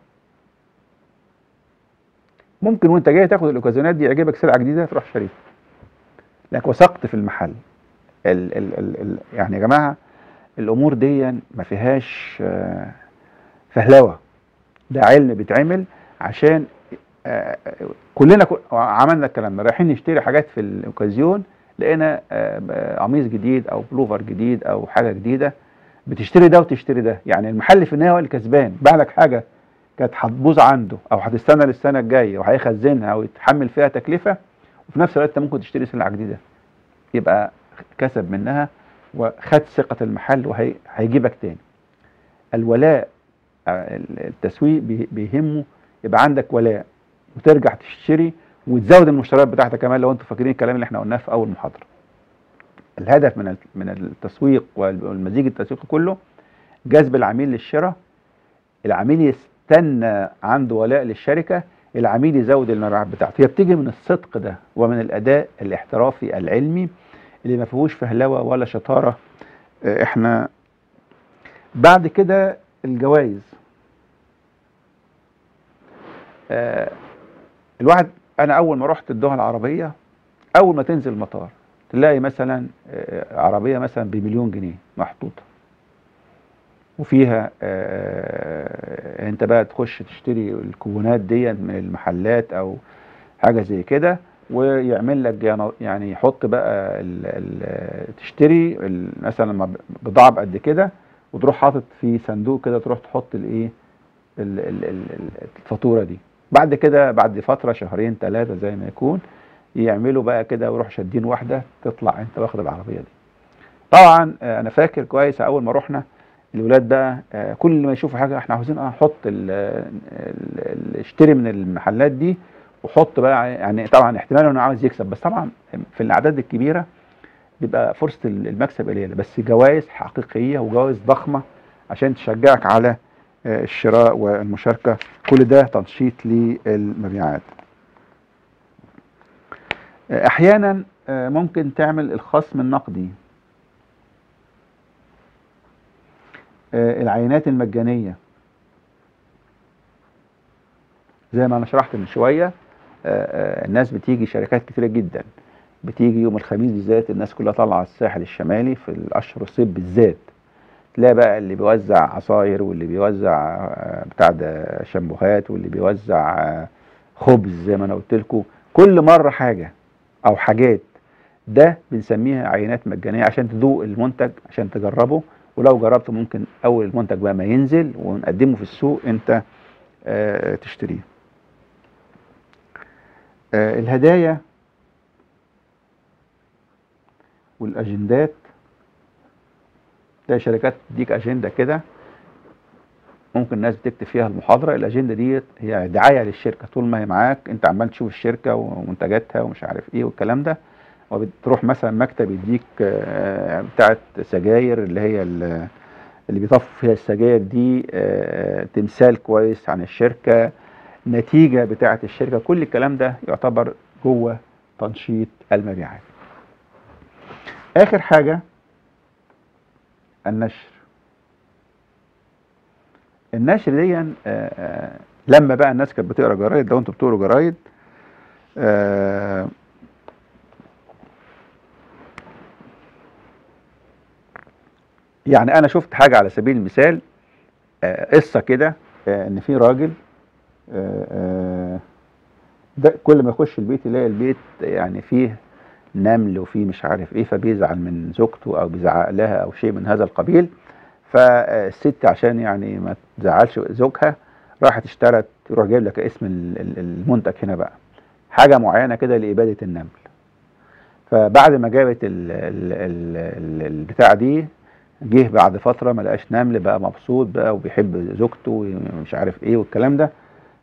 ممكن وانت جاي تاخد الاوكازيونات دي يعجبك سلعه جديده تروح شاريها، لانك وثقت في المحل. ال ال ال ال يعني يا جماعه الامور دي ما فيهاش آه، فهلوه، ده علم بيتعمل عشان آه، كلنا كو- عملنا الكلام ده، رايحين نشتري حاجات في الاوكازيون، لقينا آه، قميص جديد او بلوفر جديد او حاجه جديده، بتشتري ده وتشتري ده. يعني المحل في النهايه هو اللي كسبان، باع لك حاجه كانت هتبوظ عنده او هتستنى للسنه الجايه وهيخزنها ويتحمل فيها تكلفه، وفي نفس الوقت انت ممكن تشتري سلعه جديده، يبقى كسب منها وخد ثقه المحل وهيجيبك تاني. الولاء، آه، التسويق بي- بيهمه يبقى عندك ولاء وترجع تشتري وتزود المشتريات بتاعتك كمان، لو انتوا فاكرين الكلام اللي احنا قلناه في اول محاضره. الهدف من من التسويق والمزيج التسويقي كله جذب العميل للشراء، العميل يستنى عنده ولاء للشركه، العميل يزود المبيعات بتاعته. هي بتيجي من الصدق ده ومن الاداء الاحترافي العلمي اللي ما فيهوش فهلوه ولا شطاره. اه، احنا بعد كده الجوائز. اه، الواحد انا اول ما رحت الدول العربيه، اول ما تنزل المطار تلاقي مثلا اه، عربيه مثلا بمليون جنيه محطوطه وفيها اه، انت بقى تخش تشتري الكوبونات دي من المحلات او حاجه زي كده، ويعمل لك جانا- يعني يحط بقى ال ال تشتري ال- مثلا لما بضاعه بقد كده، وتروح حاطط في صندوق كده، تروح تحط الايه ال- ال- ال- الفاتوره دي. بعد كده بعد فتره شهرين ثلاثه زي ما يكون، يعملوا بقى كده ويروح شادين واحده تطلع انت واخد العربيه دي. طبعا آه، انا فاكر كويس اول ما رحنا الولاد بقى آه، كل ما يشوفوا حاجه احنا عاوزين اه نحط ال- ال- ال- اشتري من المحلات دي وحط بقى، يعني طبعا احتمال انه عاوز يكسب، بس طبعا في الاعداد الكبيره بيبقى فرصه المكسب قليله، بس جوائز حقيقيه وجوائز ضخمه عشان تشجعك على آه، الشراء والمشاركه. كل ده تنشيط للمبيعات. آه، احيانا آه، ممكن تعمل الخصم النقدي، آه، العينات المجانيه زي ما انا شرحت من شويه. آه، آه، الناس بتيجي، شركات كتيره جدا بتيجي يوم الخميس بالذات، الناس كلها طالعه على الساحل الشمالي في الاشهر الصيف بالذات، تلاقي بقى اللي بيوزع عصاير واللي بيوزع آه، بتاع ده شامبوهات واللي بيوزع آه، خبز زي ما انا قلت لكم، كل مره حاجه او حاجات. ده بنسميها عينات مجانيه عشان تذوق المنتج، عشان تجربه، ولو جربته ممكن اول المنتج بقى ما ينزل ونقدمه في السوق انت آه، تشتريه. آه، الهدايا والاجندات، تلاقي شركات تديك اجنده كده، ممكن الناس بتكتب فيها المحاضره. الاجنده ديت هي دعايه للشركه، طول ما هي معاك انت عمال تشوف الشركه ومنتجاتها ومش عارف ايه والكلام ده. وبتروح مثلا مكتب يديك آه، بتاعه سجاير، اللي هي ال- اللي بيطفوا فيها السجاير دي، آه، تمثال كويس عن الشركه، نتيجه بتاعه الشركه، كل الكلام ده يعتبر جوه تنشيط المبيعات. اخر حاجه النشر. النشر دي آه، آه، لما بقى الناس كانت بتقرا جرايد، لو انتوا بتقروا جرايد آه، يعني انا شفت حاجه على سبيل المثال، آه، قصه كده، آه، ان في راجل آه، آه، ده كل ما يخش البيت يلاقي البيت يعني فيه نمل وفيه مش عارف ايه، فبيزعل من زوجته او بيزعق لها او شيء من هذا القبيل. فالست عشان يعني ما تزعلش زوجها راحت اشترت، يروح جايب لك اسم ال- ال- المنتج هنا بقى، حاجه معينه كده لاباده النمل. فبعد ما جابت ال ال ال ال البتاع دي، جه بعد فتره ما لقاش نمل، بقى مبسوط بقى وبيحب زوجته ومش عارف ايه والكلام ده.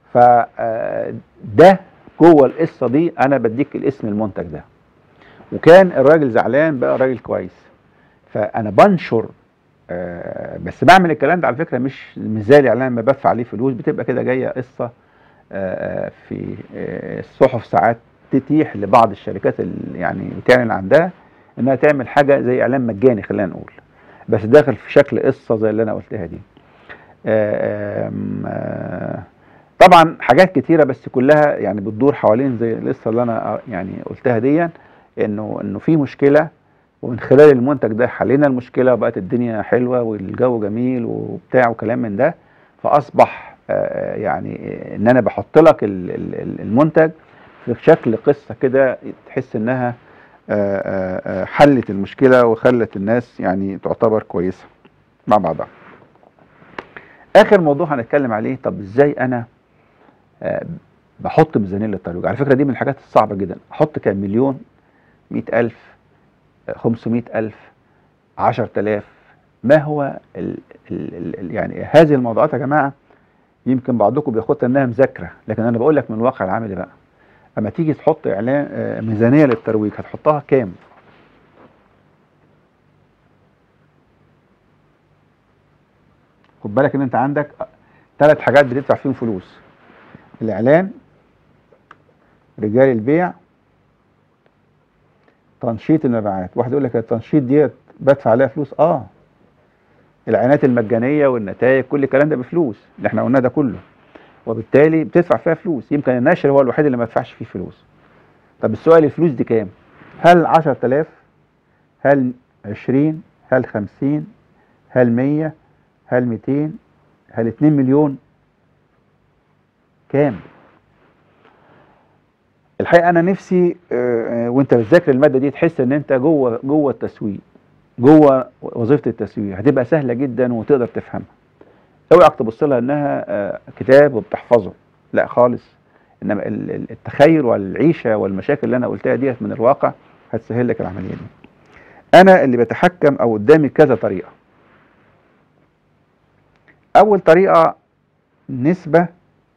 فده جوه القصه دي انا بديك الاسم المنتج ده. وكان الراجل زعلان بقى راجل كويس. فانا بنشر، آه بس بعمل الكلام ده على فكره مش مش زي الاعلان ما بدفع عليه فلوس، بتبقى كده جايه قصه آه في آه الصحف ساعات تتيح لبعض الشركات اللي يعني بتعلن عندها انها تعمل حاجه زي اعلان مجاني خلينا نقول، بس داخل في شكل قصه زي اللي انا قلتها دي. آه آه طبعا حاجات كتيره بس كلها يعني بتدور حوالين زي القصه اللي انا يعني قلتها دي، انه انه في مشكله، ومن خلال المنتج ده حلينا المشكله وبقت الدنيا حلوه والجو جميل وبتاع وكلام من ده. فاصبح آه يعني ان انا بحط لك ال- ال- المنتج في شكل قصه كده، تحس انها آه آه آه حلت المشكله وخلت الناس يعني تعتبر كويسه مع بعضها. اخر موضوع هنتكلم عليه، طب ازاي انا آه بحط ميزانيه للترويج؟ على فكره دي من الحاجات الصعبه جدا. احط كام؟ مليون، مئة ألف، خمسمائة ألف، عشرة آلاف؟ ما هو ال ال ال يعني هذه الموضوعات يا جماعه يمكن بعضكم بياخدها انها مذاكره، لكن انا بقول لك من الواقع العملي بقى. اما تيجي تحط اعلان آه، ميزانيه للترويج هتحطها كام؟ خد بالك ان انت عندك ثلاث حاجات بتدفع فيهم فلوس: الاعلان، رجال البيع، تنشيط المبيعات. واحد يقول لك التنشيط ديت بدفع عليها فلوس. اه الاعلانات المجانيه والنتائج كل الكلام ده بفلوس اللي احنا قلناه ده كله، وبالتالي بتدفع فيها فلوس. يمكن الناشر هو الوحيد اللي ما يدفعش فيه فلوس. طب السؤال، الفلوس دي كام؟ هل عشرة آلاف؟ هل عشرين؟ هل خمسين؟ هل مية؟ هل مئتين؟ هل اتنين مليون؟ كام؟ الحقيقه انا نفسي آه، آه، وانت بتذاكر الماده دي تحس ان انت جوه جوه التسويق، جوه وظيفه التسويق، هتبقى سهله جدا وتقدر تفهمها. اوعك تبص لها انها آه، كتاب وبتحفظه، لا خالص. انما ال- ال- التخيل والعيشه والمشاكل اللي انا قلتها ديت من الواقع هتسهل لك العمليه دي. انا اللي بتحكم او قدامي كذا طريقه. اول طريقه نسبه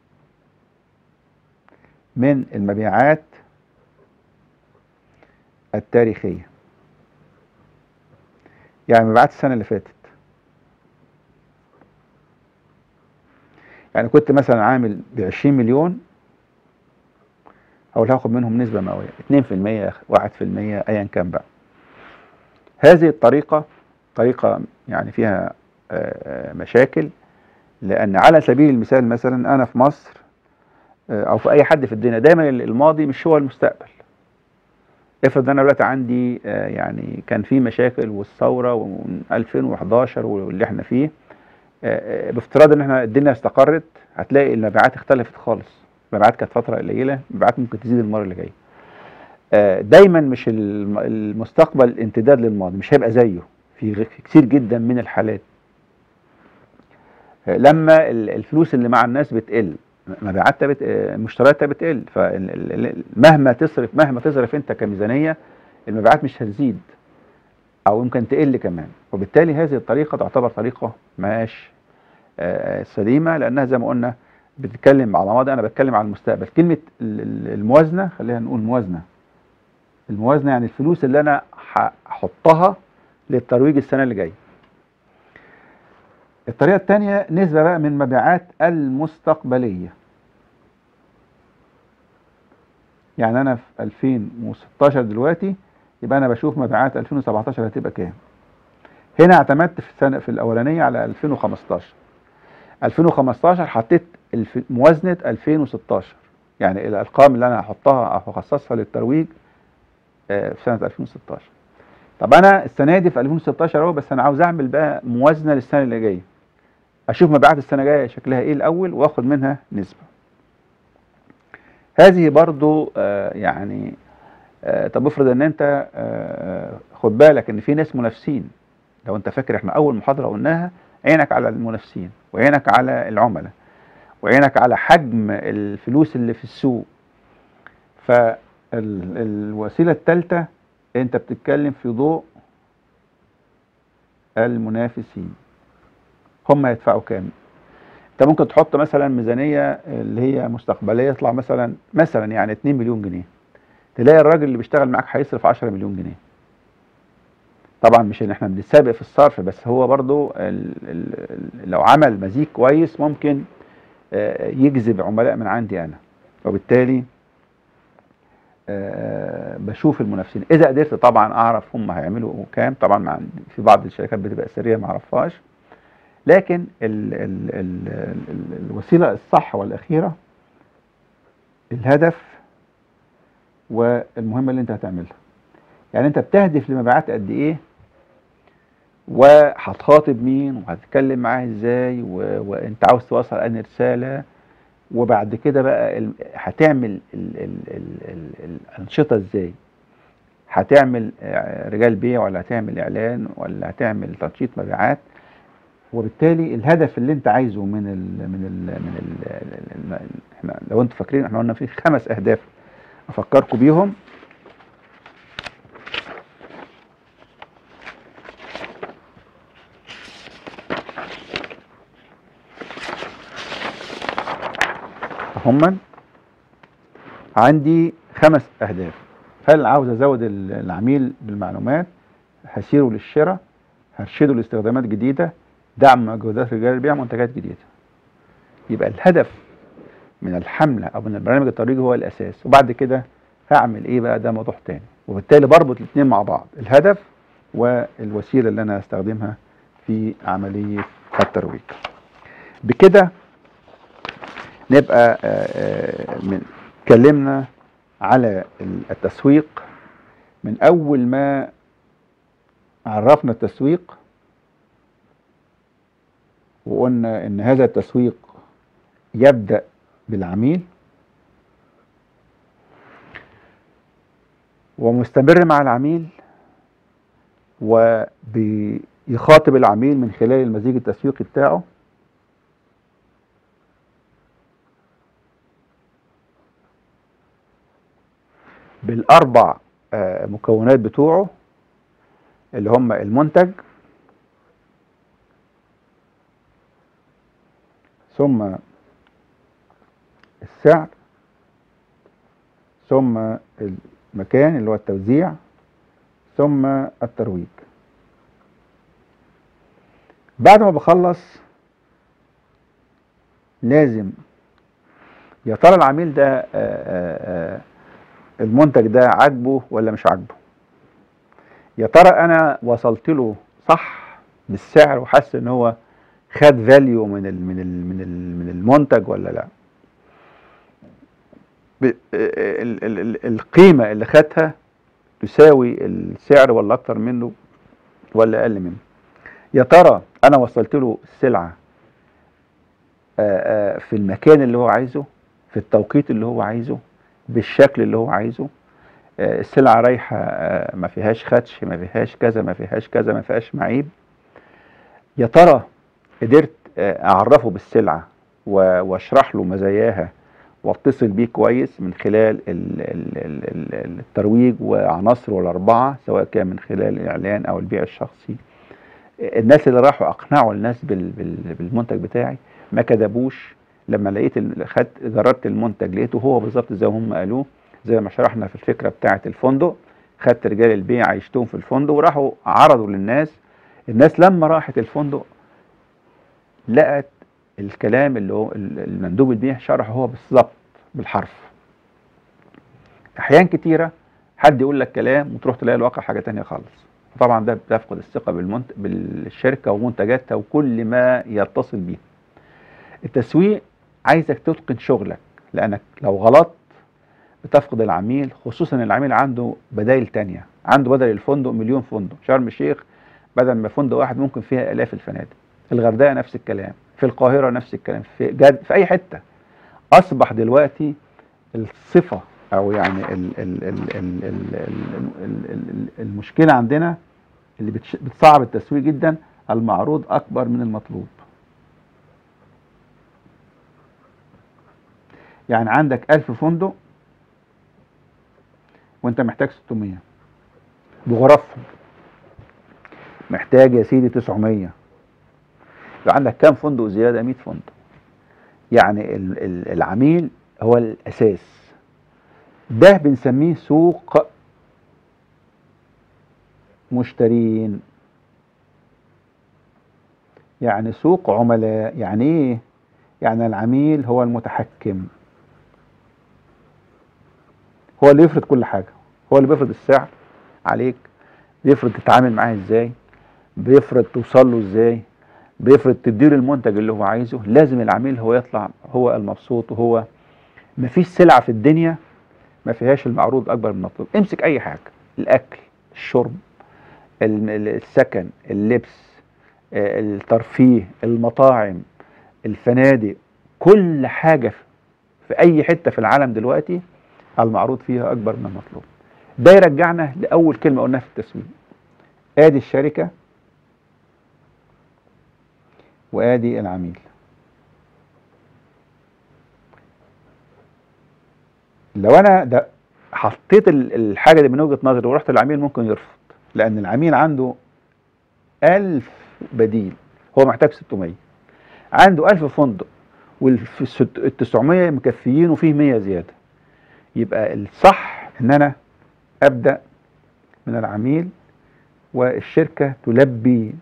من المبيعات التاريخيه، يعني مبيعات السنه اللي فاتت. يعني كنت مثلا عامل ب عشرين مليون، او هاخد منهم نسبه مئويه اتنين في المية، واحد في المية، ايا كان بقى. هذه الطريقه طريقه يعني فيها آه، آه، مشاكل، لان على سبيل المثال مثلا انا في مصر آه، او في اي حد في الدنيا دايما الماضي مش هو المستقبل. افرض انا دلوقتي عندي آه، يعني كان في مشاكل والثوره ومن ألفين وحداشر واللي احنا فيه، آه، آه، بافتراض ان احنا الدنيا استقرت هتلاقي المبيعات اختلفت خالص. المبيعات كانت فتره قليله، المبيعات ممكن تزيد المره اللي جايه. آه، دايما مش الم- المستقبل امتداد للماضي، مش هيبقى زيه في غ- في كتير جدا من الحالات. آه، لما ال- الفلوس اللي مع الناس بتقل، مبيعاتها بت... آه، مشترياتها بتقل، فمهما تصرف مهما تصرف انت كميزانيه المبيعات مش هتزيد او يمكن تقل كمان. وبالتالي هذه الطريقه تعتبر طريقه ماهاش آه، سليمه، لانها زي ما قلنا بتتكلم على ماضي، انا بتكلم على المستقبل. كلمه ال- ال- الموازنه، خلينا نقول موازنه. الموازنه يعني الفلوس اللي انا هحطها للترويج السنه اللي جايه. الطريقه الثانيه نسبه بقى من مبيعات المستقبليه. يعني انا في ألفين وستاشر دلوقتي، يبقى انا بشوف مبيعات ألفين وسبعتاشر هتبقى كام. هنا اعتمدت في السنه في الاولانيه على ألفين وخمستاشر. ألفين وخمستاشر حطيت الف- موازنه ألفين وستاشر، يعني الارقام اللي انا هحطها او هخصصها للترويج آه، في سنه ألفين وستاشر. طب انا السنه دي في ألفين وستاشر اهو، بس انا عاوز اعمل بقى موازنه للسنه اللي جايه، اشوف مبيعات السنه الجايه شكلها ايه الاول واخد منها نسبه. هذه برضو آه، يعني آه طب افرض ان انت آه خد بالك ان في ناس منافسين. لو انت فاكر احنا اول محاضره قلناها، عينك على المنافسين وعينك على العملاء وعينك على حجم الفلوس اللي في السوق. فالوسيله الثالثه انت بتتكلم في ضوء المنافسين، هم هيدفعوا كام. انت ممكن تحط مثلا ميزانيه اللي هي مستقبليه يطلع مثلا مثلا يعني اتنين مليون جنيه، تلاقي الراجل اللي بيشتغل معاك هيصرف عشرة مليون جنيه. طبعا مش ان احنا بنتسابق في الصرف، بس هو برضو ال ال لو عمل مزيج كويس ممكن يجذب عملاء من عندي انا، وبالتالي بشوف المنافسين. اذا قدرت طبعا اعرف هم هيعملوا كام، طبعا مع في بعض الشركات بتبقى سريه ما اعرفهاش، لكن ال ال ال ال الوسيله الصح والاخيره الهدف والمهمه اللي انت هتعملها. يعني انت بتهدف لمبيعات قد ايه، وهتخاطب مين، وهتتكلم معاه ازاي، وانت عاوز توصل انهي رساله، وبعد كده بقى هتعمل ال ال ال ال الانشطه ازاي. هتعمل رجال بيع ولا هتعمل اعلان ولا هتعمل تنشيط مبيعات. وبالتالي الهدف اللي انت عايزه من ال من ال من ال احنا لو انتوا فاكرين احنا قلنا في خمس اهداف افكركم بيهم. هم عندي خمس اهداف. هل عاوز ازود العميل بالمعلومات، هسيره للشراء، هرشده لاستخدامات جديده، دعم مجهودات رجال البيع، منتجات جديده. يبقى الهدف من الحمله او من البرنامج الترويجي هو الاساس، وبعد كده هعمل ايه بقى ده موضوع تاني. وبالتالي بربط الاثنين مع بعض، الهدف والوسيله اللي انا هستخدمها في عمليه الترويج. بكده نبقى من اتكلمنا على التسويق من اول ما عرفنا التسويق، وقلنا ان هذا التسويق يبدأ بالعميل ومستمر مع العميل، وبيخاطب العميل من خلال المزيج التسويقي بتاعه، بالاربع مكونات بتوعه اللي هم المنتج، ثم السعر، ثم المكان اللي هو التوزيع، ثم الترويج. بعد ما بخلص لازم يا ترى العميل ده آآ آآ المنتج ده عاجبه ولا مش عاجبه، يا ترى انا وصلت له صح بالسعر وحس ان هو خد فاليو من ال من ال من ال من المنتج ولا لا، ال ال ال القيمه اللي خدها تساوي السعر ولا اكتر منه ولا اقل منه، يا ترى انا وصلت له السلعه في المكان اللي هو عايزه، في التوقيت اللي هو عايزه، بالشكل اللي هو عايزه، السلعه رايحه ما فيهاش خدش، ما فيهاش كذا، ما فيهاش كذا، ما فيهاش معيب. يا ترى قدرت اعرفه بالسلعه واشرح له مزاياها واتصل بيه كويس من خلال الترويج وعناصره الاربعه، سواء كان من خلال الاعلان او البيع الشخصي. الناس اللي راحوا اقنعوا الناس بالمنتج بتاعي، ما كذبوش. لما لقيت خدت جربت المنتج لقيته هو بالظبط زي ما هم قالوه، زي ما شرحنا في الفكره بتاعه الفندق. خدت رجال البيع عيشتهم في الفندق وراحوا عرضوا للناس. الناس لما راحت الفندق لقت الكلام اللي هو المندوب البيع شرحه هو بالظبط بالحرف. احيان كتيره حد يقول لك كلام وتروح تلاقي الواقع حاجه تانية خالص. طبعا ده بتفقد الثقه بالمنت... بالشركه ومنتجاتها وكل ما يتصل بيه. التسويق عايزك تتقن شغلك، لانك لو غلطت بتفقد العميل، خصوصا العميل عنده بدائل تانية. عنده بدل الفندق مليون فندق. شرم الشيخ بدل ما فندق واحد ممكن فيها الاف الفنادق، الغردقه نفس الكلام، في القاهره نفس الكلام، في جد في اي حته. اصبح دلوقتي الصفه او يعني ال ال ال ال ال ال ال المشكله عندنا اللي بتش- بتصعب التسويق جدا، المعروض اكبر من المطلوب. يعني عندك ألف فندق وانت محتاج ستمية بغرفهم، محتاج يا سيدي تسعمية، يبقى عندك كام فندق زياده؟ مية فندق. يعني ال- ال- العميل هو الاساس. ده بنسميه سوق مشترين، يعني سوق عملاء. يعني ايه؟ يعني العميل هو المتحكم، هو اللي يفرض كل حاجه، هو اللي بيفرض السعر عليك، بيفرض تتعامل معاه ازاي، بيفرض توصل له ازاي، بيفرض تديله المنتج اللي هو عايزه. لازم العميل هو يطلع هو المبسوط. وهو مفيش سلعه في الدنيا ما فيهاش المعروض اكبر من المطلوب. امسك اي حاجه، الاكل، الشرب، ال- ال- السكن، اللبس، آه، الترفيه، المطاعم، الفنادق، كل حاجه في اي حته في العالم دلوقتي المعروض فيها اكبر من المطلوب. ده يرجعنا لاول كلمه قلناها في التسويق. ادي الشركه وادي العميل. لو انا ده حطيت ال- الحاجه دي من وجهه نظري ورحت للعميل ممكن يرفض، لان العميل عنده ألف بديل، هو محتاج ستمية. عنده ألف فندق وال تسعمية مكفيين وفيه مية زياده. يبقى الصح ان انا ابدا من العميل، والشركه تلبي،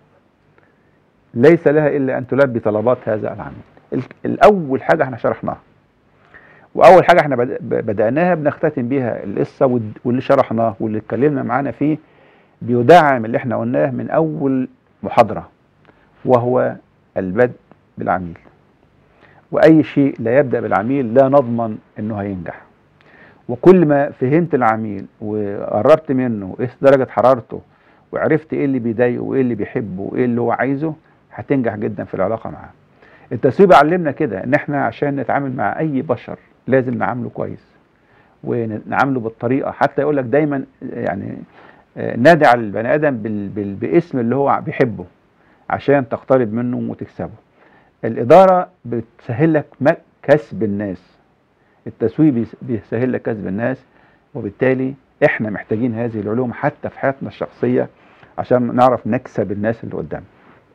ليس لها الا ان تلبي طلبات هذا العميل. ال- الاول حاجه احنا شرحناها، واول حاجه احنا بد- بداناها بنختتم بيها القصه، والد- واللي شرحناه واللي اتكلمنا معانا فيه بيدعم اللي احنا قلناه من اول محاضره، وهو البدء بالعميل. واي شيء لا يبدا بالعميل لا نضمن انه هينجح. وكل ما فهمت العميل وقربت منه وايه درجه حرارته وعرفت ايه اللي بيضايقه وايه اللي بيحبه وايه اللي هو عايزه، هتنجح جدا في العلاقه معاه. التسويق علمنا كده ان احنا عشان نتعامل مع اي بشر لازم نعامله كويس ونعامله بالطريقه. حتى يقول لك دايما يعني آه، نادي على البني ادم بال- بال- باسم اللي هو بيحبه عشان تقترب منه وتكسبه. الاداره بتسهل لك م- كسب الناس، التسويق بيس- بيسهل لك كسب الناس. وبالتالي احنا محتاجين هذه العلوم حتى في حياتنا الشخصيه عشان نعرف نكسب الناس اللي قدامنا.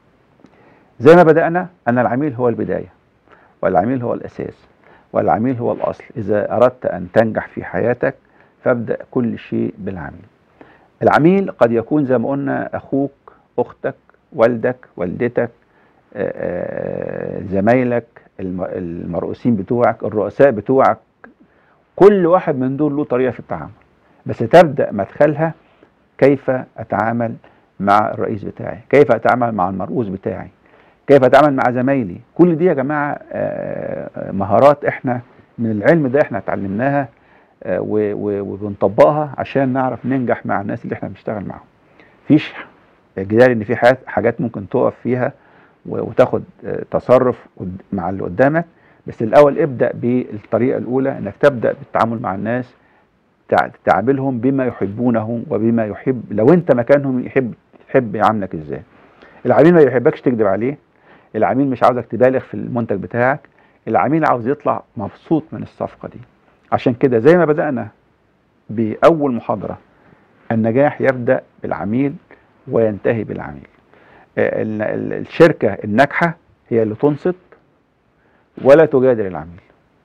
زي ما بدأنا أن العميل هو البداية، والعميل هو الأساس، والعميل هو الأصل. إذا أردت أن تنجح في حياتك فابدأ كل شيء بالعميل. العميل قد يكون زي ما قلنا أخوك، أختك، والدك، والدتك، آه، آه، زمايلك، الم- المرؤوسين بتوعك، الرؤساء بتوعك. كل واحد من دول له طريقة في التعامل، بس تبدأ مدخلها كيف أتعامل مع الرئيس بتاعي، كيف أتعامل مع المرؤوس بتاعي، كيف اتعامل مع زمايلي. كل دي يا جماعه آه، آه، مهارات احنا من العلم ده احنا اتعلمناها، آه، و- و- وبنطبقها عشان نعرف ننجح مع الناس اللي احنا بنشتغل معاهم. مفيش جدال ان في حاجات حاجات ممكن تقف فيها و- وتاخد آه، تصرف قد- مع اللي قدامك. بس الاول ابدا بالطريقه الاولى، انك تبدا بالتعامل مع الناس، تع- تعاملهم بما يحبونه وبما يحب. لو انت مكانهم يحب يحب يعاملك ازاي. العميل ما يحبكش تكذب عليه، العميل مش عاوزك تبالغ في المنتج بتاعك، العميل عاوز يطلع مبسوط من الصفقة دي. عشان كده زي ما بدأنا بأول محاضرة، النجاح يبدأ بالعميل وينتهي بالعميل. آه، ال- ال- الشركة الناجحة هي اللي تنصت ولا تجادل العميل.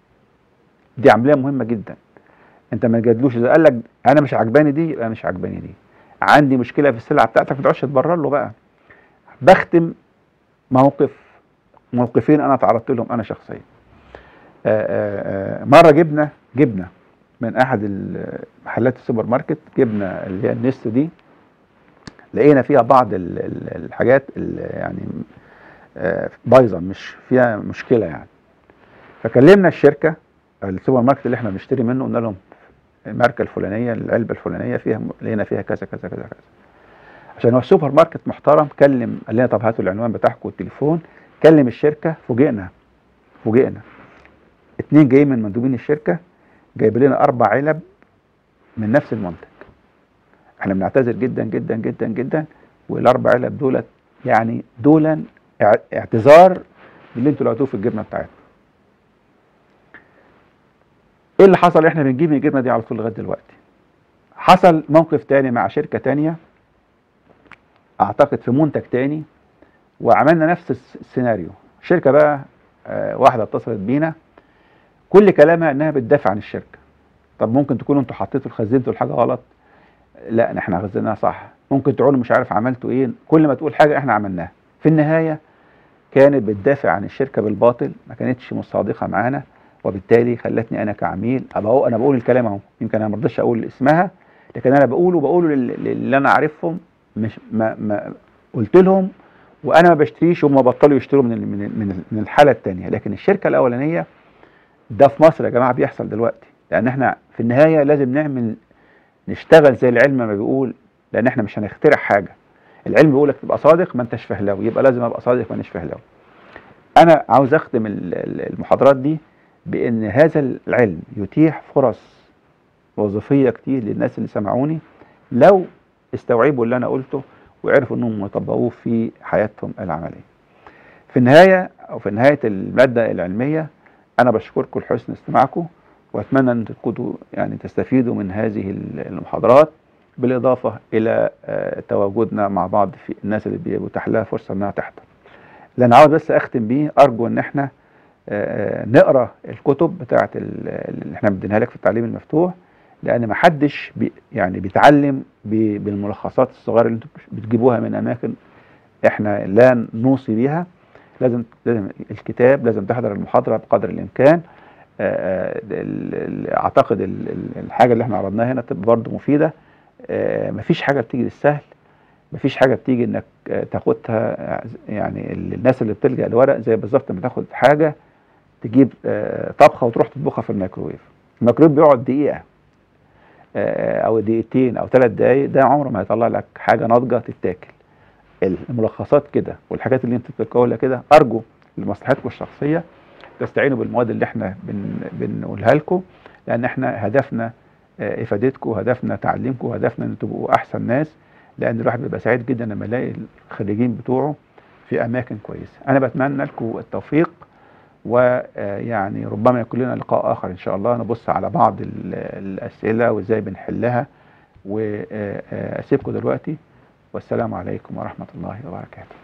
دي عملية مهمة جدا. انت ما تجادلوش. اذا قال لك انا مش عجباني دي يبقى مش عجباني دي، عندي مشكلة في السلعة بتاعتك، ما تقعدش تبرر له بقى. بختم موقف موقفين انا تعرضت لهم انا شخصيا. آه، آه، آه، مره جبنا جبنا من احد محلات السوبر ماركت، جبنا اللي هي النستو دي، لقينا فيها بعض ال- ال- الحاجات اللي يعني آه، بايظه، مش فيها مشكله يعني. فكلمنا الشركه السوبر ماركت اللي احنا بنشتري منه، قلنا لهم الماركه الفلانيه، العلبه الفلانيه فيها، لقينا فيها كذا كذا كذا كذا. عشان هو السوبر ماركت محترم، كلم قال لنا طب هاتوا العنوان بتاعكم والتليفون. كلم الشركه، فوجئنا فوجئنا اتنين جايين من مندوبين الشركه جايب لنا اربع علب من نفس المنتج. احنا بنعتذر جدا جدا جدا جدا، والاربع علب دولت يعني دولا اعتذار باللي انتوا لقيتوه في الجبنه بتاعتنا. ايه اللي حصل؟ احنا بنجيب الجبنه دي على طول لغايه دلوقتي. حصل موقف تاني مع شركه تانيه اعتقد في منتج تاني، وعملنا نفس السيناريو. شركه بقى آه واحده اتصلت بينا، كل كلامها انها بتدافع عن الشركه. طب ممكن تكونوا انتوا حطيتوا خزنتوا الحاجه غلط. لا احنا خزناها صح. ممكن تقولوا مش عارف عملتوا ايه. كل ما تقول حاجه احنا عملناها. في النهايه كانت بتدافع عن الشركه بالباطل، ما كانتش مصادقه معانا، وبالتالي خلتني انا كعميل ابقى انا بقول الكلام اهو. يمكن انا ما رضيتش اقول اسمها، لكن انا بقوله بقوله للي انا عارفهم. مش ما, ما قلت لهم وانا ما بشتريش وهم بطلوا يشتروا من من من الحاله الثانيه. لكن الشركه الاولانيه ده في مصر يا جماعه بيحصل دلوقتي، لان احنا في النهايه لازم نعمل نشتغل زي العلم ما بيقول، لان احنا مش هنخترع حاجه. العلم بيقول لك تبقى صادق ما انتش فهلاوي، يبقى لازم ابقى صادق ما انتش فهلاوي. انا عاوز اختم المحاضرات دي بان هذا العلم يتيح فرص وظيفيه كتير للناس اللي سمعوني لو استوعبوا اللي انا قلته وعرفوا انهم يطبقوه في حياتهم العمليه. في النهايه او في نهايه الماده العلميه انا بشكركم لحسن استماعكم، واتمنى ان تكونوا يعني تستفيدوا من هذه المحاضرات، بالاضافه الى تواجدنا مع بعض في الناس اللي بيتاح لها فرصه انها تحضر. اللي انا عاوز بس اختم بيه، ارجو ان احنا نقرا الكتب بتاعه اللي احنا مدينها لك في التعليم المفتوح، لان ما حدش بي يعني بيتعلم بالملخصات الصغيره اللي انتم بتجيبوها من اماكن احنا لا نوصي بيها. لازم لازم الكتاب، لازم تحضر المحاضره بقدر الامكان. اعتقد الحاجه اللي احنا عرضناها هنا تبقى برضه مفيده. مفيش حاجه بتيجي بالسهل، مفيش حاجه بتيجي انك تاخدها. يعني الناس اللي بتلجأ لورق زي بالظبط لما تاخد حاجه تجيب طبخه وتروح تطبخها في الميكروويف. الميكروويف بيقعد دقيقه او دقيقتين او ثلاث دقائق، ده عمره ما هيطلع لك حاجه ناضجه تتاكل. الملخصات كده والحاجات اللي انت بتقولها كده، ارجو لمصلحتكم الشخصيه تستعينوا بالمواد اللي احنا بن بنقولها لكم، لان احنا هدفنا افادتكم، هدفنا تعليمكم، هدفنا ان تبقوا احسن ناس. لان الواحد بيبقى سعيد جدا لما يلاقي الخريجين بتوعه في اماكن كويسه. انا بتمنى لكم التوفيق، ويعني ربما يكون لنا لقاء اخر ان شاء الله نبص على بعض الاسئله وازاي بنحلها. واسيبكم دلوقتي، والسلام عليكم ورحمه الله وبركاته.